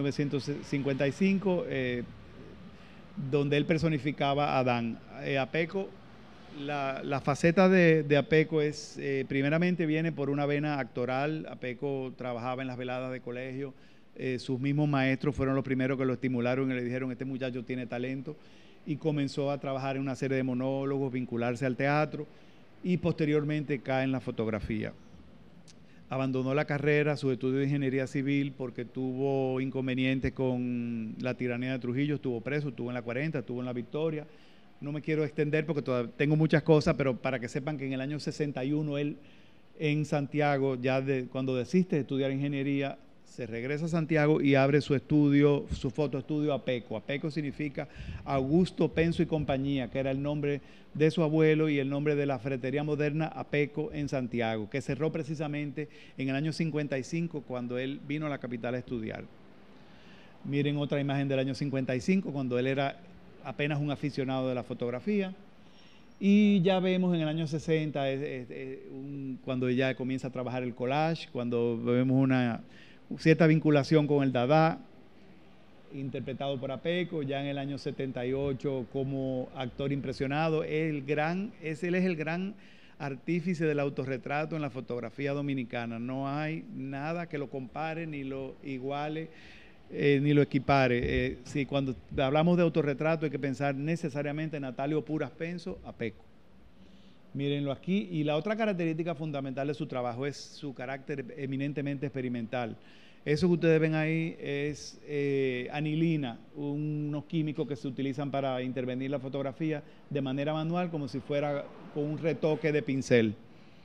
1955, donde él personificaba a Adán. Apeco La faceta de Apeco es, primeramente viene por una vena actoral. Apeco trabajaba en las veladas de colegio. Sus mismos maestros fueron los primeros que lo estimularon y le dijeron: este muchacho tiene talento, y comenzó a trabajar en una serie de monólogos, vincularse al teatro, y posteriormente cae en la fotografía. Abandonó la carrera, sus estudios de ingeniería civil, porque tuvo inconvenientes con la tiranía de Trujillo. Estuvo preso, estuvo en la 40, estuvo en la Victoria. No me quiero extender porque todavía tengo muchas cosas, pero para que sepan que en el año 61 él, en Santiago, cuando desiste de estudiar ingeniería, se regresa a Santiago y abre su estudio, su fotoestudio Apeco. Apeco significa Augusto Penso y Compañía, que era el nombre de su abuelo y el nombre de la ferretería moderna Apeco en Santiago, que cerró precisamente en el año 55, cuando él vino a la capital a estudiar. Miren otra imagen del año 55, cuando él era apenas un aficionado de la fotografía. Y ya vemos en el año 60, cuando ya comienza a trabajar el collage, cuando vemos una cierta vinculación con el Dada, interpretado por Apeco. Ya en el año 78 como actor impresionado. Él es el gran artífice del autorretrato en la fotografía dominicana. No hay nada que lo compare, ni lo iguale, ni lo equipare. Sí, cuando hablamos de autorretrato hay que pensar necesariamente en Natalio Puras Penso, Apeco. Mírenlo aquí. Y la otra característica fundamental de su trabajo es su carácter eminentemente experimental. Eso que ustedes ven ahí es anilina, unos químicos que se utilizan para intervenir la fotografía de manera manual, como si fuera con un retoque de pincel.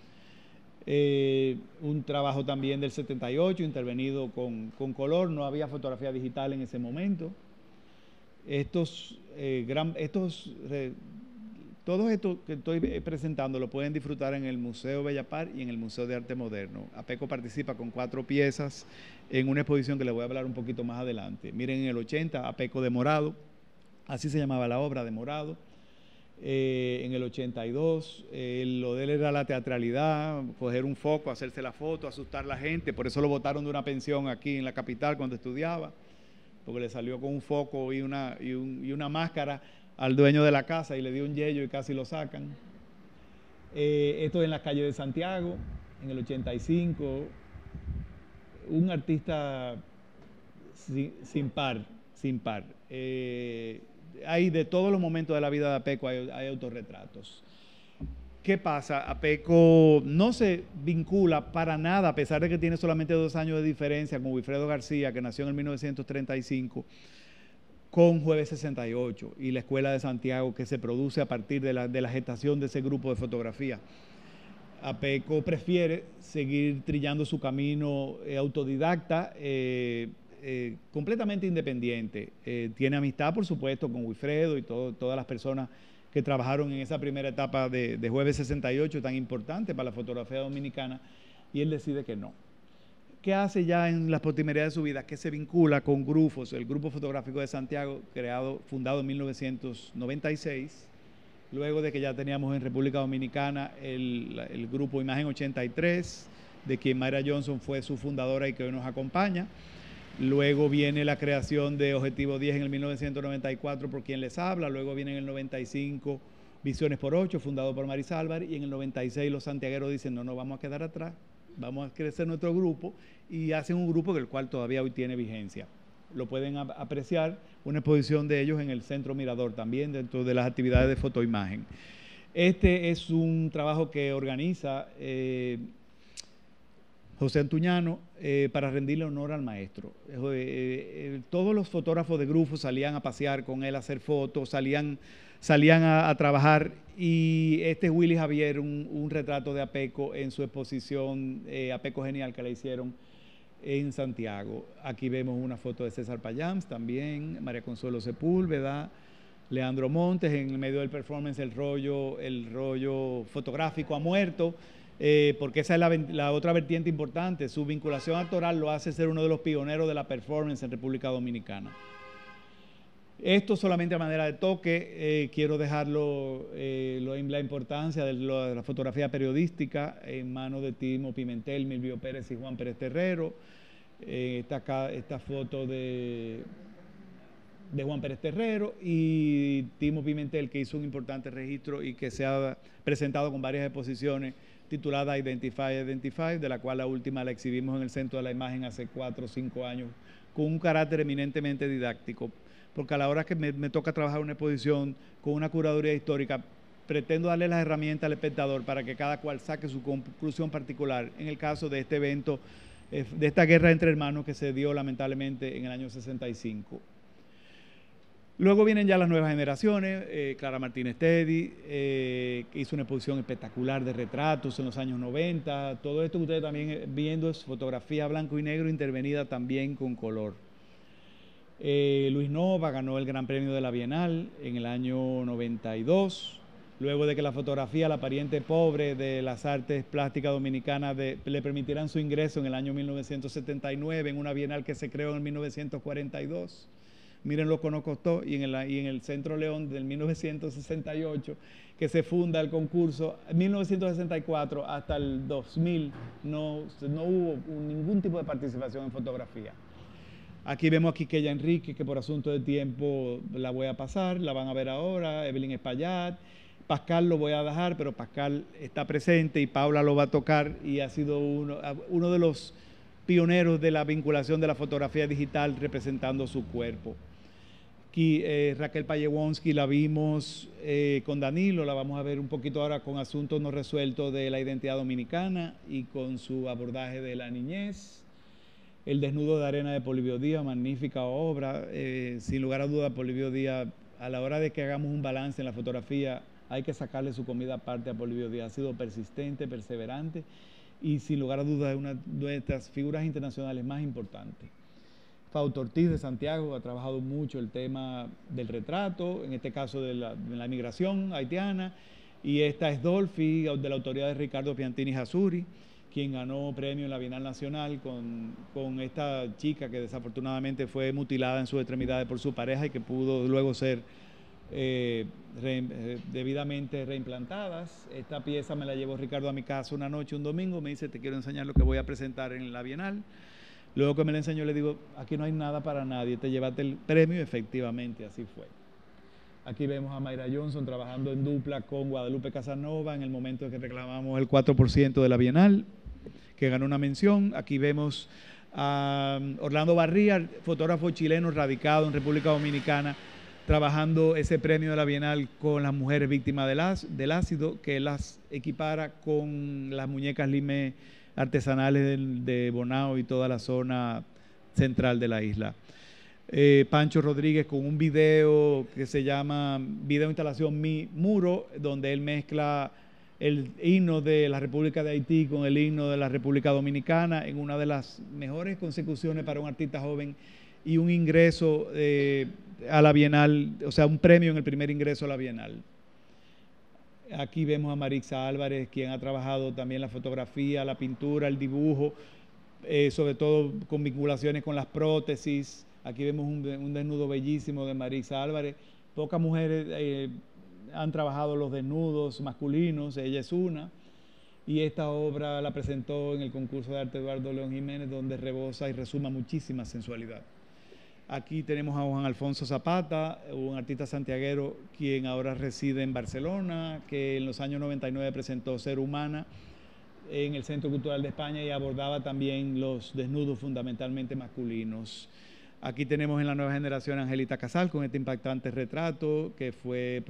Un trabajo también del 78, intervenido con color. No había fotografía digital en ese momento. Todo esto que estoy presentando lo pueden disfrutar en el Museo Bellapar y en el Museo de Arte Moderno. Apeco participa con 4 piezas en una exposición que les voy a hablar un poquito más adelante. Miren, en el 80, Apeco de Morado, así se llamaba la obra, de Morado. En el 82, lo de él era la teatralidad, coger un foco, hacerse la foto, asustar a la gente. Por eso lo botaron de una pensión aquí en la capital cuando estudiaba, porque le salió con un foco y una máscara al dueño de la casa y le dio un yello y casi lo sacan. Esto en las calles de Santiago, en el 85. Un artista sin par. Hay de todos los momentos de la vida de Apeco hay autorretratos. ¿Qué pasa? Apeco no se vincula para nada, a pesar de que tiene solamente 2 años de diferencia con Wilfredo García, que nació en el 1935, con Jueves 68 y la Escuela de Santiago, que se produce a partir de la gestación de ese grupo de fotografía. Apeco prefiere seguir trillando su camino autodidacta, completamente independiente. Tiene amistad, por supuesto, con Wilfredo y todas las personas que trabajaron en esa primera etapa de Jueves 68, tan importante para la fotografía dominicana, y él decide que no. ¿Qué hace ya en las postrimerías de su vida? Que se vincula con Grufos, el Grupo Fotográfico de Santiago, fundado en 1996, luego de que ya teníamos en República Dominicana el Grupo Imagen 83, de quien Mayra Johnson fue su fundadora y que hoy nos acompaña. Luego viene la creación de Objetivo 10 en el 1994, por quien les habla. Luego viene en el 95 Visiones por 8, fundado por Maris Álvarez, y en el 96 los santiagueros dicen: no nos vamos a quedar atrás, vamos a crecer nuestro grupo, y hacen un grupo del cual todavía hoy tiene vigencia. Lo pueden apreciar, una exposición de ellos en el Centro Mirador, también dentro de las actividades de fotoimagen. Este es un trabajo que organiza José Antuñano para rendirle honor al maestro. Todos los fotógrafos de Grufo salían a pasear con él, a hacer fotos, salían a trabajar, y Willy Javier, un retrato de Apeco en su exposición Apeco Genial, que le hicieron en Santiago. Aquí vemos una foto de César Payams también, María Consuelo Sepúlveda, Leandro Montes. En el medio del performance el rollo fotográfico ha muerto, porque esa es la otra vertiente importante. Su vinculación actoral lo hace ser uno de los pioneros de la performance en República Dominicana. Esto solamente a manera de toque. Quiero dejarlo la importancia de la fotografía periodística en manos de Timo Pimentel, Milvio Pérez y Juan Pérez Terrero. Esta foto de de Juan Pérez Terrero, y Timo Pimentel, que hizo un importante registro y que se ha presentado con varias exposiciones titulada Identify, de la cual la última la exhibimos en el Centro de la Imagen hace 4 o 5 años, con un carácter eminentemente didáctico, porque a la hora que me toca trabajar una exposición con una curaduría histórica, pretendo darle las herramientas al espectador para que cada cual saque su conclusión particular, en el caso de este evento, de esta guerra entre hermanos que se dio lamentablemente en el año 65. Luego vienen ya las nuevas generaciones, Clara Martínez Teddy, que hizo una exposición espectacular de retratos en los años 90. Todo esto que ustedes también viendo es fotografía blanco y negro intervenida también con color. Luis Nova ganó el Gran Premio de la Bienal en el año 92, luego de que la fotografía, la pariente pobre de las artes plásticas dominicanas, le permitieran su ingreso en el año 1979 en una Bienal que se creó en 1942. Miren lo que nos costó, y en el Centro León del 1968, que se funda el concurso, en 1964 hasta el 2000 no hubo ningún tipo de participación en fotografía. Aquí vemos a Quiqueya Enrique, que por asunto de tiempo la voy a pasar, la van a ver ahora, Evelyn Espaillat, Pascal lo voy a dejar, pero Pascal está presente y Paula lo va a tocar, y ha sido uno de los pioneros de la vinculación de la fotografía digital representando su cuerpo. Aquí Raquel Payewonsky la vimos con Danilo, la vamos a ver un poquito ahora con asuntos no resueltos de la identidad dominicana y con su abordaje de la niñez. El desnudo de arena de Polibio Díaz, magnífica obra. Sin lugar a dudas, Polibio Díaz, a la hora de que hagamos un balance en la fotografía, hay que sacarle su comida aparte a Polibio Díaz. Ha sido persistente, perseverante, y sin lugar a dudas es una de nuestras figuras internacionales más importantes. Fausto Ortiz de Santiago ha trabajado mucho el tema del retrato, en este caso de la migración haitiana, y esta es Dolphy, de la autoría de Ricardo Piantini Jasuri, quien ganó premio en la Bienal Nacional con esta chica que desafortunadamente fue mutilada en sus extremidades por su pareja y que pudo luego ser debidamente reimplantadas. Esta pieza me la llevó Ricardo a mi casa una noche, un domingo, me dice: te quiero enseñar lo que voy a presentar en la Bienal. Luego que me la enseñó le digo: aquí no hay nada para nadie, te llevaste el premio. Efectivamente, así fue. Aquí vemos a Mayra Johnson trabajando en dupla con Guadalupe Casanova en el momento en que reclamamos el 4% de la Bienal, que ganó una mención. Aquí vemos a Orlando Barría, fotógrafo chileno radicado en República Dominicana, trabajando ese premio de la Bienal con las mujeres víctimas del ácido, que las equipara con las muñecas Limé artesanales de Bonao y toda la zona central de la isla. Pancho Rodríguez con un video que se llama Video Instalación Mi Muro, donde él mezcla el himno de la República de Haití con el himno de la República Dominicana en una de las mejores consecuciones para un artista joven y un ingreso a la Bienal, o sea, un premio en el primer ingreso a la Bienal. Aquí vemos a Marixa Álvarez, quien ha trabajado también la fotografía, la pintura, el dibujo, sobre todo con vinculaciones con las prótesis. Aquí vemos un desnudo bellísimo de Marixa Álvarez. Pocas mujeres han trabajado los desnudos masculinos, ella es una. Y esta obra la presentó en el concurso de arte Eduardo León Jiménez, donde rebosa y resuma muchísima sensualidad. Aquí tenemos a Juan Alfonso Zapata, un artista santiaguero quien ahora reside en Barcelona, que en los años 99 presentó Ser Humana en el Centro Cultural de España y abordaba también los desnudos fundamentalmente masculinos. Aquí tenemos en la nueva generación a Angelita Casal con este impactante retrato, que fue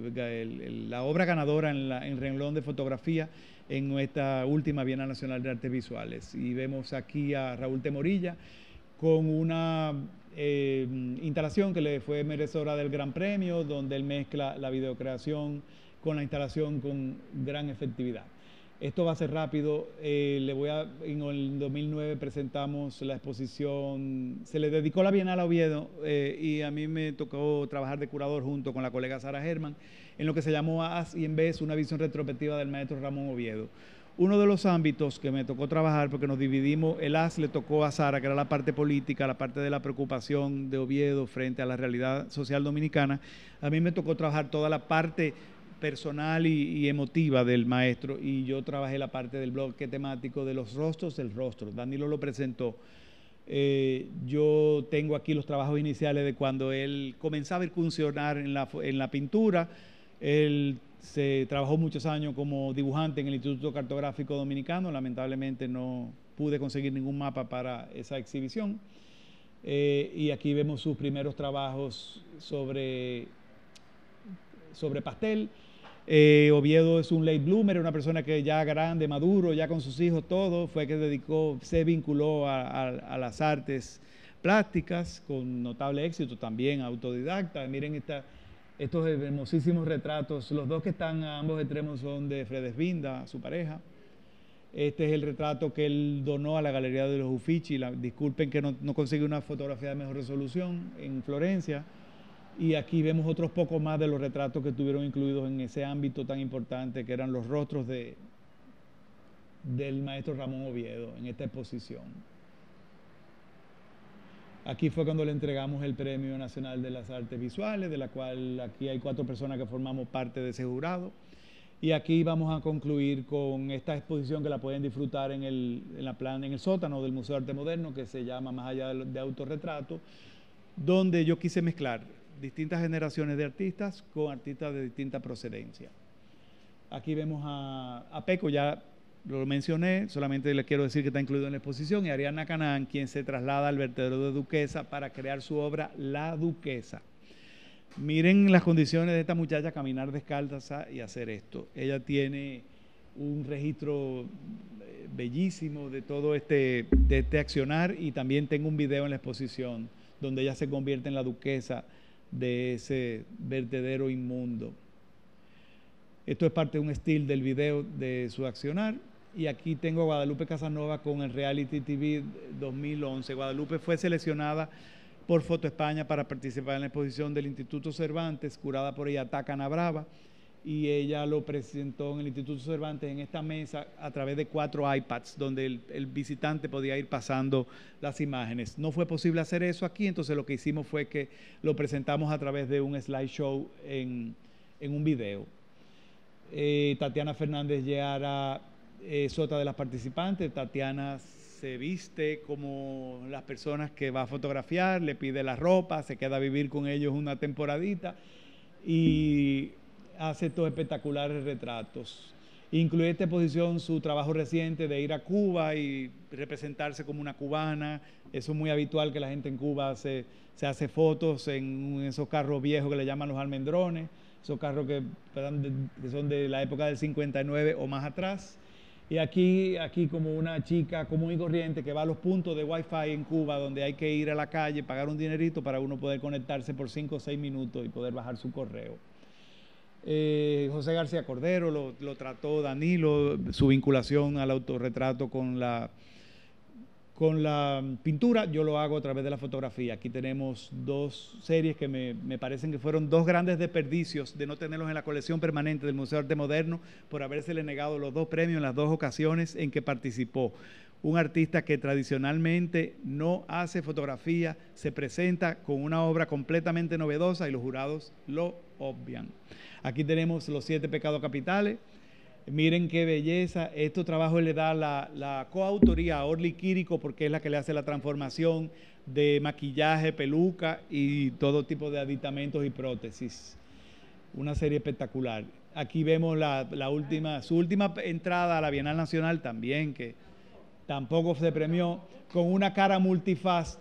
la obra ganadora en renglón de fotografía en nuestra última Bienal Nacional de Artes Visuales. Y vemos aquí a Raúl Temorilla con una instalación que le fue merecedora del Gran Premio, donde él mezcla la videocreación con la instalación con gran efectividad. Esto va a ser rápido. En el 2009 presentamos la exposición, se le dedicó la Bienal a Oviedo, y a mí me tocó trabajar de curador junto con la colega Sara Herman en lo que se llamó As y en Vez, una visión retrospectiva del maestro Ramón Oviedo. Uno de los ámbitos que me tocó trabajar, porque nos dividimos, el As le tocó a Sara, que era la parte política, la parte de la preocupación de Oviedo frente a la realidad social dominicana. A mí me tocó trabajar toda la parte personal y emotiva del maestro, y yo trabajé la parte del bloque temático de los rostros del rostro. Danilo lo presentó. Yo tengo aquí los trabajos iniciales de cuando él comenzaba a incursionar en la pintura. Él se trabajó muchos años como dibujante en el Instituto Cartográfico Dominicano. Lamentablemente no pude conseguir ningún mapa para esa exhibición. Y aquí vemos sus primeros trabajos sobre pastel. Oviedo es un late bloomer, una persona que ya grande, maduro, ya con sus hijos, todo, fue que se vinculó a las artes plásticas con notable éxito, también autodidacta. Miren estos hermosísimos retratos, los dos que están a ambos extremos son de Fred Esvinda, su pareja. Este es el retrato que él donó a la Galería de los Uffizi. Disculpen que no conseguí una fotografía de mejor resolución, en Florencia. Y aquí vemos otros pocos más de los retratos que estuvieron incluidos en ese ámbito tan importante que eran los rostros del maestro Ramón Oviedo en esta exposición. Aquí fue cuando le entregamos el Premio Nacional de las Artes Visuales, de la cual aquí hay 4 personas que formamos parte de ese jurado. Y aquí vamos a concluir con esta exposición que la pueden disfrutar en el sótano del Museo de Arte Moderno, que se llama Más allá de autorretrato, donde yo quise mezclar distintas generaciones de artistas con artistas de distinta procedencia. Aquí vemos a Peco, ya lo mencioné, solamente le quiero decir que está incluido en la exposición, y Ariana Canán, quien se traslada al vertedero de Duquesa para crear su obra La Duquesa. Miren las condiciones de esta muchacha, caminar descalza y hacer esto. Ella tiene un registro bellísimo de todo de este accionar, y también tengo un video en la exposición donde ella se convierte en la duquesa de ese vertedero inmundo. Esto es parte de un estilo del video de su accionar. Y aquí tengo a Guadalupe Casanova con el Reality TV 2011. Guadalupe fue seleccionada por Foto España para participar en la exposición del Instituto Cervantes, curada por Iyatá Canabrava, y ella lo presentó en el Instituto Cervantes en esta mesa a través de 4 iPads, donde el visitante podía ir pasando las imágenes. No fue posible hacer eso aquí, entonces lo que hicimos fue que lo presentamos a través de un slideshow en un video. Tatiana Fernández Lleara es otra de las participantes. Tatiana se viste como las personas que va a fotografiar, le pide la ropa, se queda a vivir con ellos una temporadita y hace estos espectaculares retratos. Incluye esta exposición su trabajo reciente de ir a Cuba y representarse como una cubana. Eso es muy habitual, que la gente en Cuba se hace fotos en esos carros viejos que le llaman los almendrones, esos carros que son de la época del 59 o más atrás. Y aquí como una chica común y corriente que va a los puntos de Wi-Fi en Cuba, donde hay que ir a la calle, pagar un dinerito para uno poder conectarse por 5 o 6 minutos y poder bajar su correo. José García Cordero lo trató Danilo, su vinculación al autorretrato con la pintura. Yo lo hago a través de la fotografía. Aquí tenemos 2 series que me parecen que fueron 2 grandes desperdicios de no tenerlos en la colección permanente del Museo de Arte Moderno, por habérsele negado los 2 premios en las 2 ocasiones en que participó. Un artista que tradicionalmente no hace fotografía, se presenta con una obra completamente novedosa y los jurados lo obvian. Aquí tenemos Los 7 pecados capitales. Miren qué belleza. Estos trabajos le da la coautoría a Orly Quirico, porque es la que le hace la transformación de maquillaje, peluca y todo tipo de aditamentos y prótesis. Una serie espectacular. Aquí vemos su última entrada a la Bienal Nacional también, que tampoco se premió, con una cara multifaz.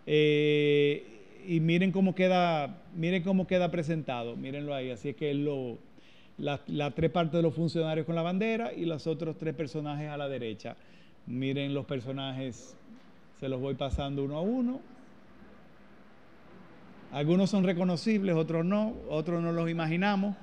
Y miren cómo queda presentado. Mírenlo ahí. Así es que las 3 partes de los funcionarios con la bandera y los otros 3 personajes a la derecha. Miren los personajes, se los voy pasando uno a uno. Algunos son reconocibles, otros no los imaginamos.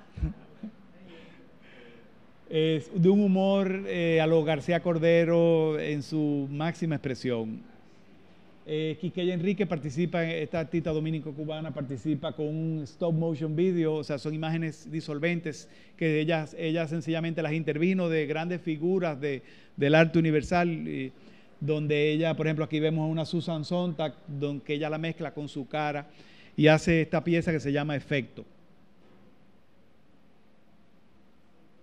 Es de un humor a lo García Cordero en su máxima expresión. Quiqueya Enrique participa, esta artista dominico-cubana participa con un stop motion video, o sea, son imágenes disolventes que ella sencillamente las intervino de grandes figuras del arte universal, donde ella, por ejemplo, aquí vemos a una Susan Sontag, donde ella la mezcla con su cara y hace esta pieza que se llama Efecto.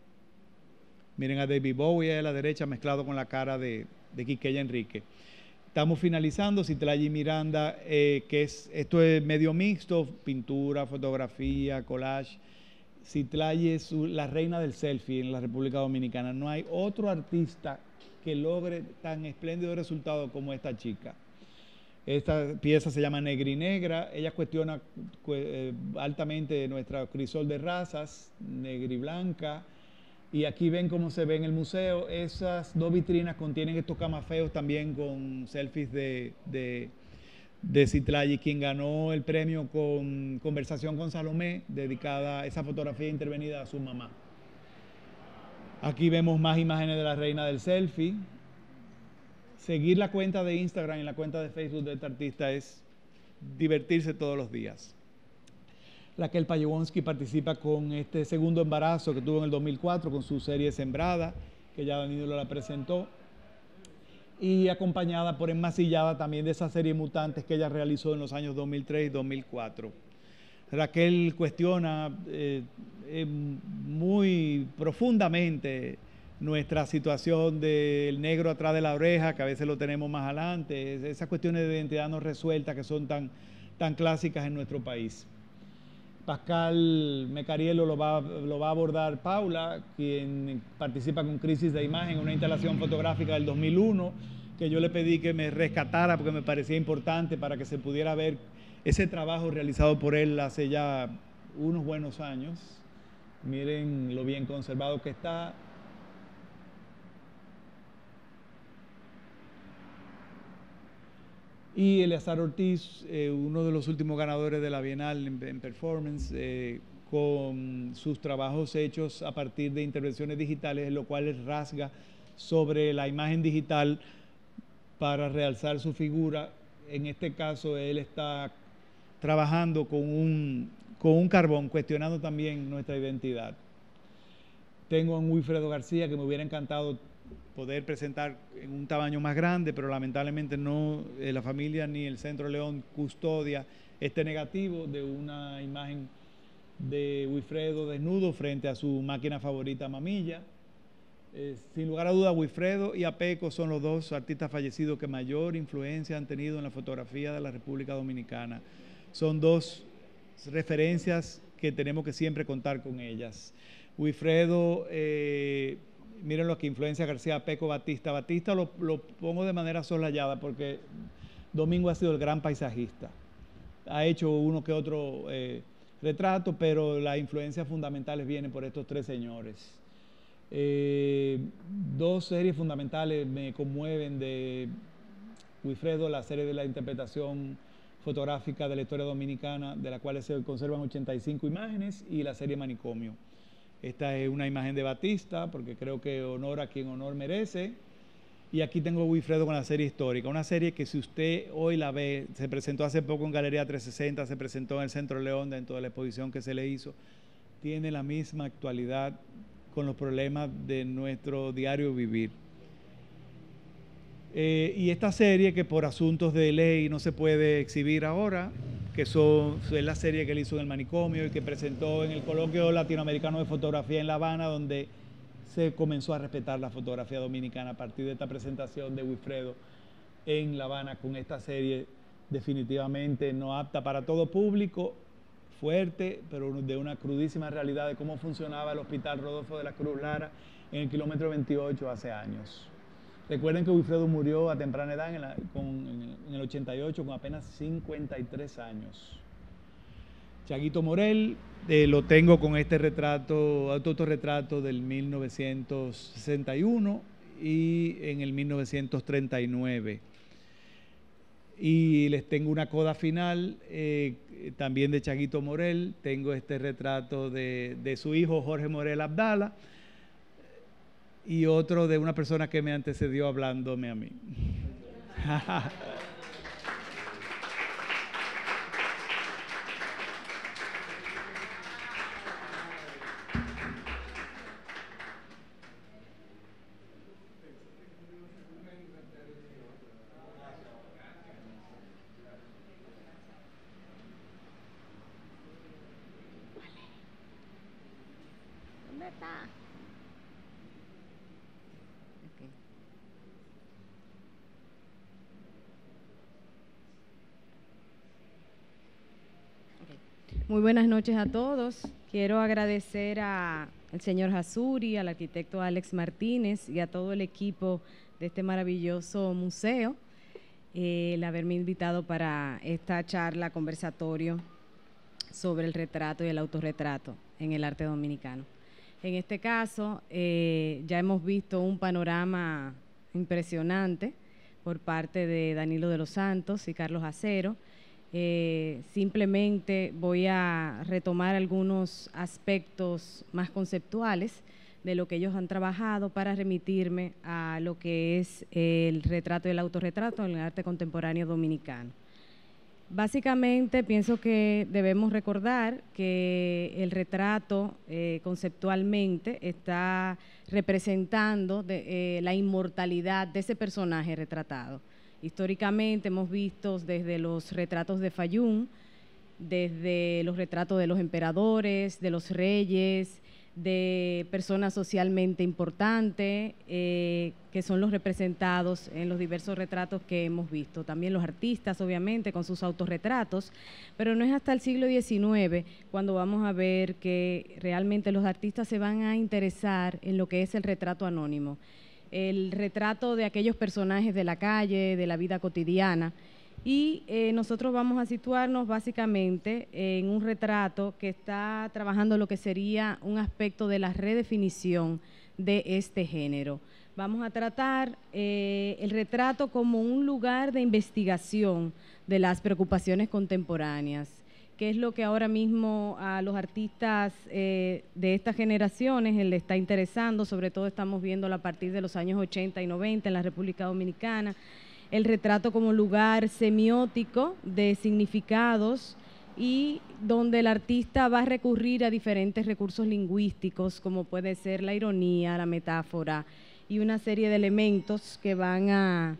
Miren a David Bowie a la derecha mezclado con la cara de Quiqueya Enrique. Estamos finalizando Citlali Miranda, esto es medio mixto, pintura, fotografía, collage. Citlali es la reina del selfie en la República Dominicana. No hay otro artista que logre tan espléndido resultado como esta chica. Esta pieza se llama Negrinegra. Ella cuestiona altamente nuestra crisol de razas, negra y blanca. Y aquí ven cómo se ve en el museo. Esas dos vitrinas contienen estos camafeos también con selfies de Citlali, quien ganó el premio con Conversación con Salomé, dedicada a esa fotografía intervenida a su mamá. Aquí vemos más imágenes de la reina del selfie. Seguir la cuenta de Instagram y la cuenta de Facebook de esta artista es divertirse todos los días. Raquel Payewonsky participa con este segundo embarazo que tuvo en el 2004 con su serie Sembrada, que ya Danilo la presentó, y acompañada por Enmasillada también de esa serie Mutantes que ella realizó en los años 2003 y 2004. Raquel cuestiona muy profundamente nuestra situación del negro atrás de la oreja, que a veces lo tenemos más adelante, esas cuestiones de identidad no resueltas que son tan clásicas en nuestro país. Pascal Mecariello lo va a abordar Paula, quien participa con Crisis de Imagen, una instalación fotográfica del 2001, que yo le pedí que me rescatara porque me parecía importante para que se pudiera ver ese trabajo realizado por él hace ya unos buenos años. Miren lo bien conservado que está. Y Eleazar Ortiz, uno de los últimos ganadores de la Bienal en Performance, con sus trabajos hechos a partir de intervenciones digitales, lo cual él rasga sobre la imagen digital para realzar su figura. En este caso, él está trabajando con un carbón, cuestionando también nuestra identidad. Tengo a un Wilfredo García que me hubiera encantado poder presentar en un tamaño más grande, pero lamentablemente no, la familia ni el Centro León custodia este negativo de una imagen de Wilfredo desnudo frente a su máquina favorita Mamilla. Sin lugar a duda, Wilfredo y Apeco son los dos artistas fallecidos que mayor influencia han tenido en la fotografía de la República Dominicana. Son dos referencias que tenemos que siempre contar con ellas. Wilfredo, mírenlo aquí, influencia García, Apeco, Batista. Batista lo pongo de manera soslayada porque Domingo ha sido el gran paisajista. Ha hecho uno que otro retrato, pero las influencias fundamentales vienen por estos tres señores. Dos series fundamentales me conmueven de Wilfredo: la serie de la interpretación fotográfica de la historia dominicana, de la cual se conservan 85 imágenes, y la serie Manicomio. Esta es una imagen de Batista, porque creo que honor a quien honor merece. Y aquí tengo a Wilfredo con la serie histórica, una serie que si usted hoy la ve, se presentó hace poco en Galería 360, se presentó en el Centro León dentro de la exposición que se le hizo, tiene la misma actualidad con los problemas de nuestro diario vivir. Y esta serie, que por asuntos de ley no se puede exhibir ahora, que es la serie que él hizo en el Manicomio y que presentó en el Coloquio Latinoamericano de Fotografía en La Habana, donde se comenzó a respetar la fotografía dominicana a partir de esta presentación de Wilfredo en La Habana, con esta serie definitivamente no apta para todo público, fuerte, pero de una crudísima realidad de cómo funcionaba el Hospital Rodolfo de la Cruz Lara en el kilómetro 28 hace años. Recuerden que Wilfredo murió a temprana edad en el 88 con apenas 53 años. Chaguito Morel, lo tengo con este retrato, autorretrato del 1961 y en el 1939. Y les tengo una coda final, también de Chaguito Morel. Tengo este retrato de su hijo Jorge Morel Abdala y otro de una persona que me antecedió hablándome a mí. ¿Dónde está? Muy buenas noches a todos. Quiero agradecer al señor Jasuri, al arquitecto Alex Martínez y a todo el equipo de este maravilloso museo el haberme invitado para esta charla, conversatorio sobre el retrato y el autorretrato en el arte dominicano. En este caso, ya hemos visto un panorama impresionante por parte de Danilo de los Santos y Carlos Acero. Simplemente voy a retomar algunos aspectos más conceptuales de lo que ellos han trabajado para remitirme a lo que es el retrato y el autorretrato en el arte contemporáneo dominicano. Básicamente pienso que debemos recordar que el retrato conceptualmente está representando la inmortalidad de ese personaje retratado. Históricamente hemos visto desde los retratos de Fayún, desde los retratos de los emperadores, de los reyes, de personas socialmente importantes, que son los representados en los diversos retratos que hemos visto. También los artistas, obviamente, con sus autorretratos, pero no es hasta el siglo XIX cuando vamos a ver que realmente los artistas se van a interesar en lo que es el retrato anónimo, el retrato de aquellos personajes de la calle, de la vida cotidiana. Y nosotros vamos a situarnos básicamente en un retrato que está trabajando lo que sería un aspecto de la redefinición de este género. Vamos a tratar el retrato como un lugar de investigación de las preocupaciones contemporáneas, que es lo que ahora mismo a los artistas de estas generaciones le está interesando. Sobre todo estamos viendo a partir de los años 80 y 90 en la República Dominicana, el retrato como lugar semiótico de significados y donde el artista va a recurrir a diferentes recursos lingüísticos, como puede ser la ironía, la metáfora y una serie de elementos que van a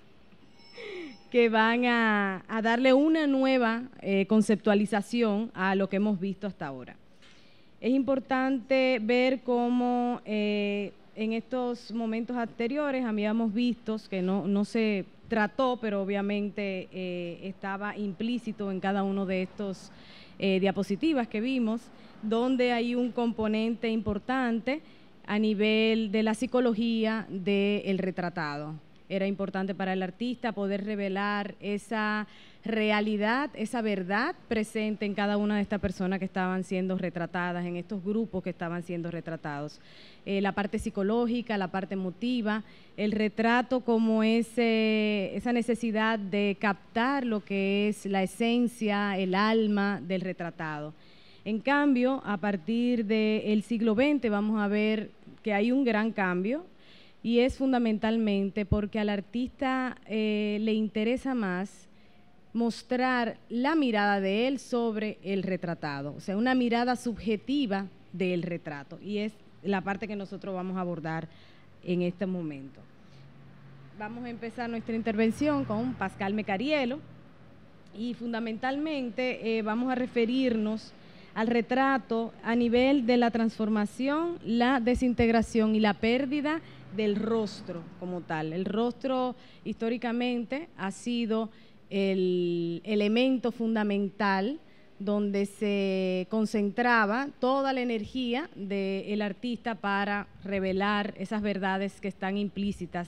darle una nueva conceptualización a lo que hemos visto hasta ahora. Es importante ver cómo en estos momentos anteriores habíamos visto que no se trató, pero obviamente estaba implícito en cada uno de estos diapositivas que vimos, donde hay un componente importante a nivel de la psicología del retratado. Era importante para el artista poder revelar esa realidad, esa verdad presente en cada una de estas personas que estaban siendo retratadas, en estos grupos que estaban siendo retratados. La parte psicológica, la parte emotiva, el retrato como esa necesidad de captar lo que es la esencia, el alma del retratado. En cambio, a partir del siglo XX vamos a ver que hay un gran cambio, y es fundamentalmente porque al artista le interesa más mostrar la mirada de él sobre el retratado, o sea, una mirada subjetiva del retrato, y es la parte que nosotros vamos a abordar en este momento. Vamos a empezar nuestra intervención con Pascal Mecarielo, y fundamentalmente vamos a referirnos al retrato a nivel de la transformación, la desintegración y la pérdida del rostro como tal. El rostro históricamente ha sido el elemento fundamental donde se concentraba toda la energía del artista para revelar esas verdades que están implícitas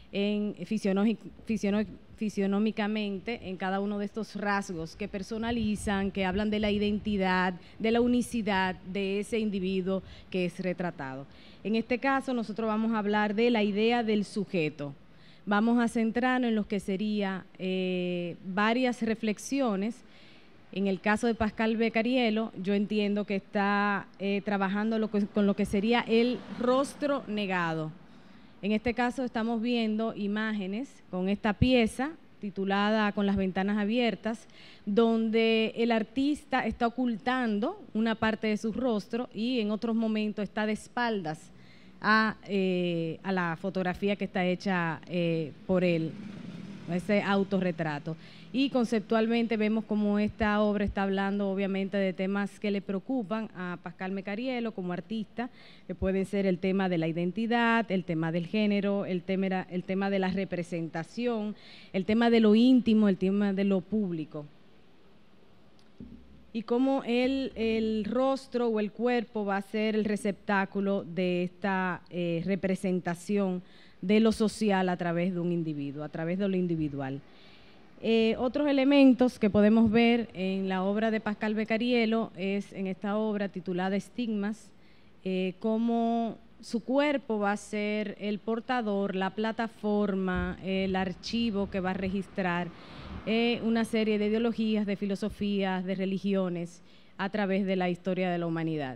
fisionómicamente en cada uno de estos rasgos que personalizan, que hablan de la identidad, de la unicidad de ese individuo que es retratado. En este caso nosotros vamos a hablar de la idea del sujeto. Vamos a centrarnos en lo que sería varias reflexiones. En el caso de Pascal Mecarielo, yo entiendo que está trabajando con lo que sería el rostro negado. En este caso estamos viendo imágenes con esta pieza titulada Con las ventanas abiertas, donde el artista está ocultando una parte de su rostro y en otros momentos está de espaldas a la fotografía que está hecha por él, ese autorretrato. Y conceptualmente vemos cómo esta obra está hablando obviamente de temas que le preocupan a Pascal Mecarielo como artista, que pueden ser el tema de la identidad, el tema del género, el tema de la representación, el tema de lo íntimo, el tema de lo público. y cómo el rostro o el cuerpo va a ser el receptáculo de esta representación de lo social a través de un individuo, a través de lo individual. Otros elementos que podemos ver en la obra de Pascal Becariello es en esta obra titulada Estigmas, cómo su cuerpo va a ser el portador, la plataforma, el archivo que va a registrar una serie de ideologías, de filosofías, de religiones a través de la historia de la humanidad.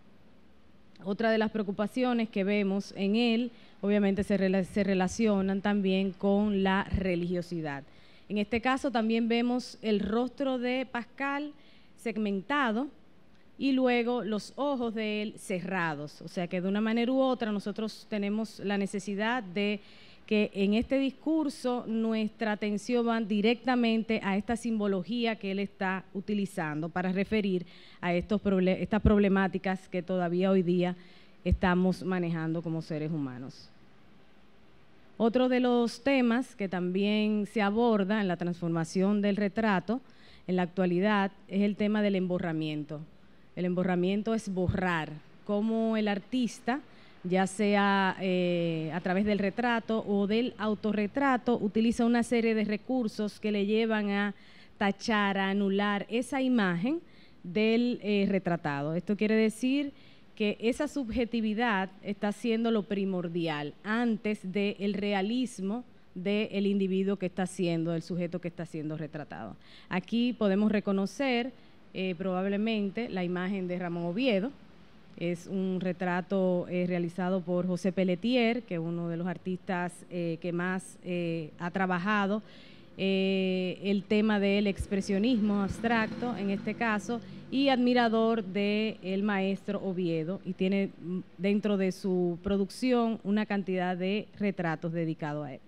Otra de las preocupaciones que vemos en él, obviamente se relacionan también con la religiosidad. En este caso también vemos el rostro de Pascal segmentado y luego los ojos de él cerrados. O sea que de una manera u otra nosotros tenemos la necesidad de que en este discurso nuestra atención va directamente a esta simbología que él está utilizando para referir a estas problemáticas que todavía hoy día estamos manejando como seres humanos. Otro de los temas que también se aborda en la transformación del retrato en la actualidad es el tema del emborramiento. El emborramiento es borrar, cómo el artista, ya sea a través del retrato o del autorretrato, utiliza una serie de recursos que le llevan a tachar, a anular esa imagen del retratado. Esto quiere decir que esa subjetividad está siendo lo primordial antes del realismo del individuo que está siendo, del sujeto que está siendo retratado. Aquí podemos reconocer probablemente la imagen de Ramón Oviedo. Es un retrato realizado por José Pelletier, que es uno de los artistas que más ha trabajado el tema del expresionismo abstracto, en este caso, y admirador del maestro Oviedo, y tiene dentro de su producción una cantidad de retratos dedicados a él.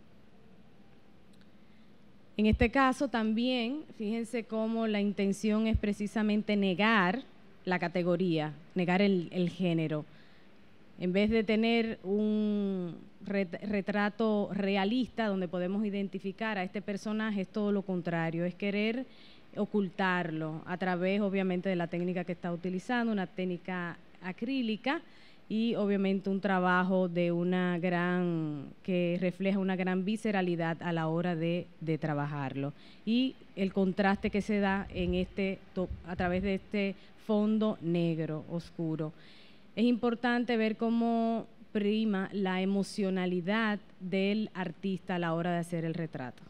En este caso también, fíjense cómo la intención es precisamente negar la categoría, negar el género. En vez de tener un retrato realista donde podemos identificar a este personaje, es todo lo contrario, es querer ocultarlo a través obviamente de la técnica que está utilizando, una técnica acrílica y obviamente un trabajo de que refleja una gran visceralidad a la hora de trabajarlo, y el contraste que se da en a través de este fondo negro oscuro. Es importante ver cómo prima la emocionalidad del artista a la hora de hacer el retrato.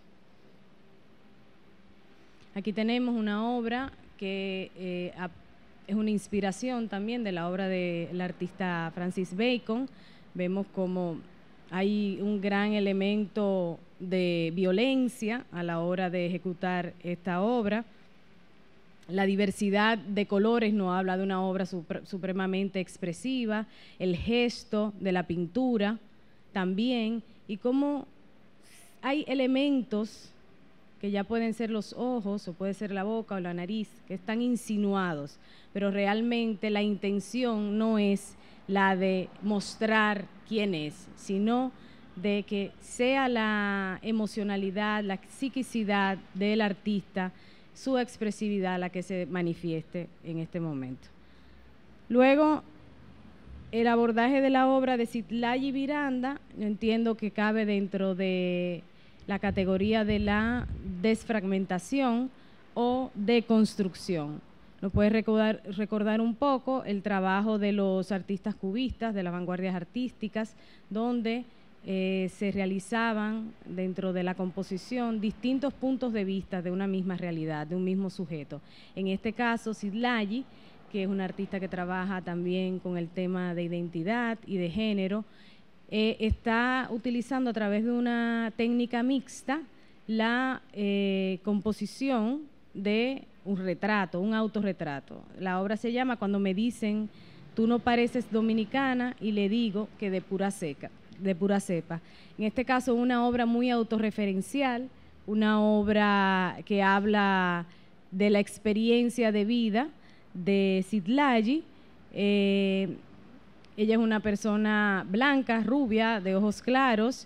Aquí tenemos una obra que es una inspiración también de la obra del artista Francis Bacon. Vemos como hay un gran elemento de violencia a la hora de ejecutar esta obra. La diversidad de colores nos habla de una obra supremamente expresiva, el gesto de la pintura también, y cómo hay elementos que ya pueden ser los ojos o puede ser la boca o la nariz, que están insinuados, pero realmente la intención no es la de mostrar quién es, sino de que sea la emocionalidad, la psiquicidad del artista, su expresividad la que se manifieste en este momento. Luego, el abordaje de la obra de Szilágyi Miranda, yo entiendo que cabe dentro de la categoría de la desfragmentación o deconstrucción. Nos puede recordar un poco el trabajo de los artistas cubistas, de las vanguardias artísticas, donde se realizaban dentro de la composición distintos puntos de vista de una misma realidad, de un mismo sujeto. En este caso, Szilágyi, que es una artista que trabaja también con el tema de identidad y de género, está utilizando a través de una técnica mixta la composición de un retrato, un autorretrato. La obra se llama Cuando me dicen tú no pareces dominicana y le digo que de pura cepa. En este caso, una obra muy autorreferencial, una obra que habla de la experiencia de vida de Szilágyi. Ella es una persona blanca, rubia, de ojos claros,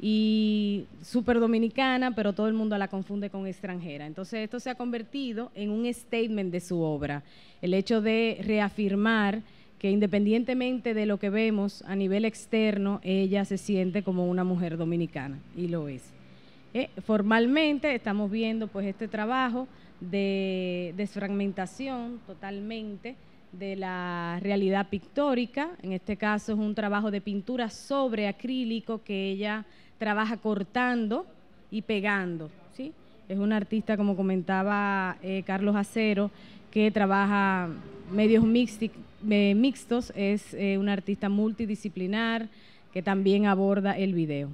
y súper dominicana, pero todo el mundo la confunde con extranjera. Entonces esto se ha convertido en un statement de su obra, el hecho de reafirmar que independientemente de lo que vemos a nivel externo, ella se siente como una mujer dominicana, y lo es. Formalmente estamos viendo pues este trabajo de desfragmentación totalmente de la realidad pictórica. En este caso es un trabajo de pintura sobre acrílico que ella trabaja cortando y pegando, ¿sí? Es una artista, como comentaba Carlos Acero, que trabaja medios mixtos, es una artista multidisciplinar que también aborda el video.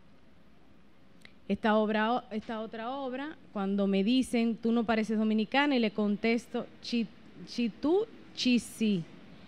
Esta otra obra, cuando me dicen, tú no pareces dominicana, y le contesto, chitú, chisi.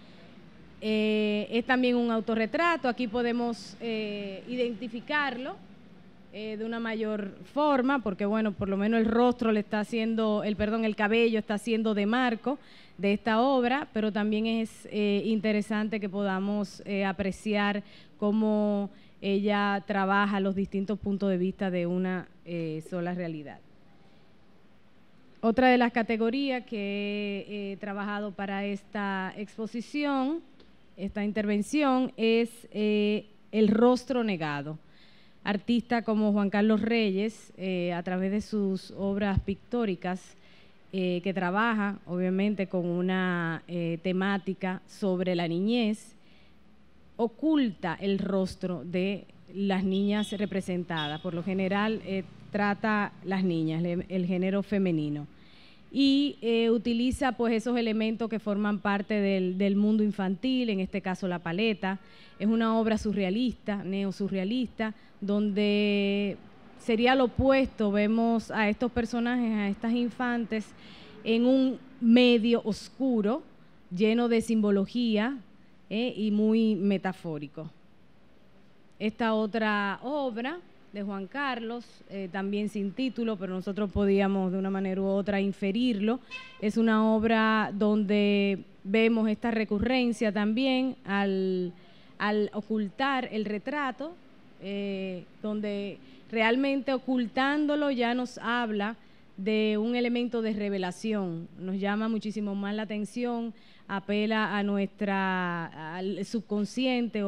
Es también un autorretrato, aquí podemos identificarlo de una mayor forma, porque bueno, por lo menos el rostro le está haciendo, el cabello está haciendo de marco de esta obra, pero también es interesante que podamos apreciar cómo ella trabaja los distintos puntos de vista de una sola realidad. Otra de las categorías que he trabajado para esta exposición, esta intervención, es el rostro negado. Artistas como Juan Carlos Reyes, a través de sus obras pictóricas, que trabaja obviamente con una temática sobre la niñez, oculta el rostro de las niñas representadas. Por lo general trata las niñas, el género femenino, y utiliza pues esos elementos que forman parte del mundo infantil, en este caso la paleta. Es una obra surrealista, neosurrealista, donde sería lo opuesto, vemos a estos personajes, a estas infantes, en un medio oscuro, lleno de simbología y muy metafórico. Esta otra obra de Juan Carlos, también sin título, pero nosotros podíamos de una manera u otra inferirlo, es una obra donde vemos esta recurrencia también al ocultar el retrato, donde realmente ocultándolo ya nos habla de un elemento de revelación, nos llama muchísimo más la atención, apela a al subconsciente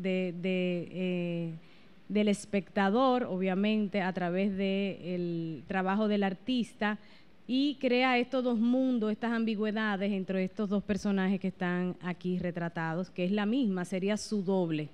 del espectador, obviamente a través del trabajo del artista, y crea estos dos mundos, estas ambigüedades entre estos dos personajes que están aquí retratados, que es la misma, sería su doble.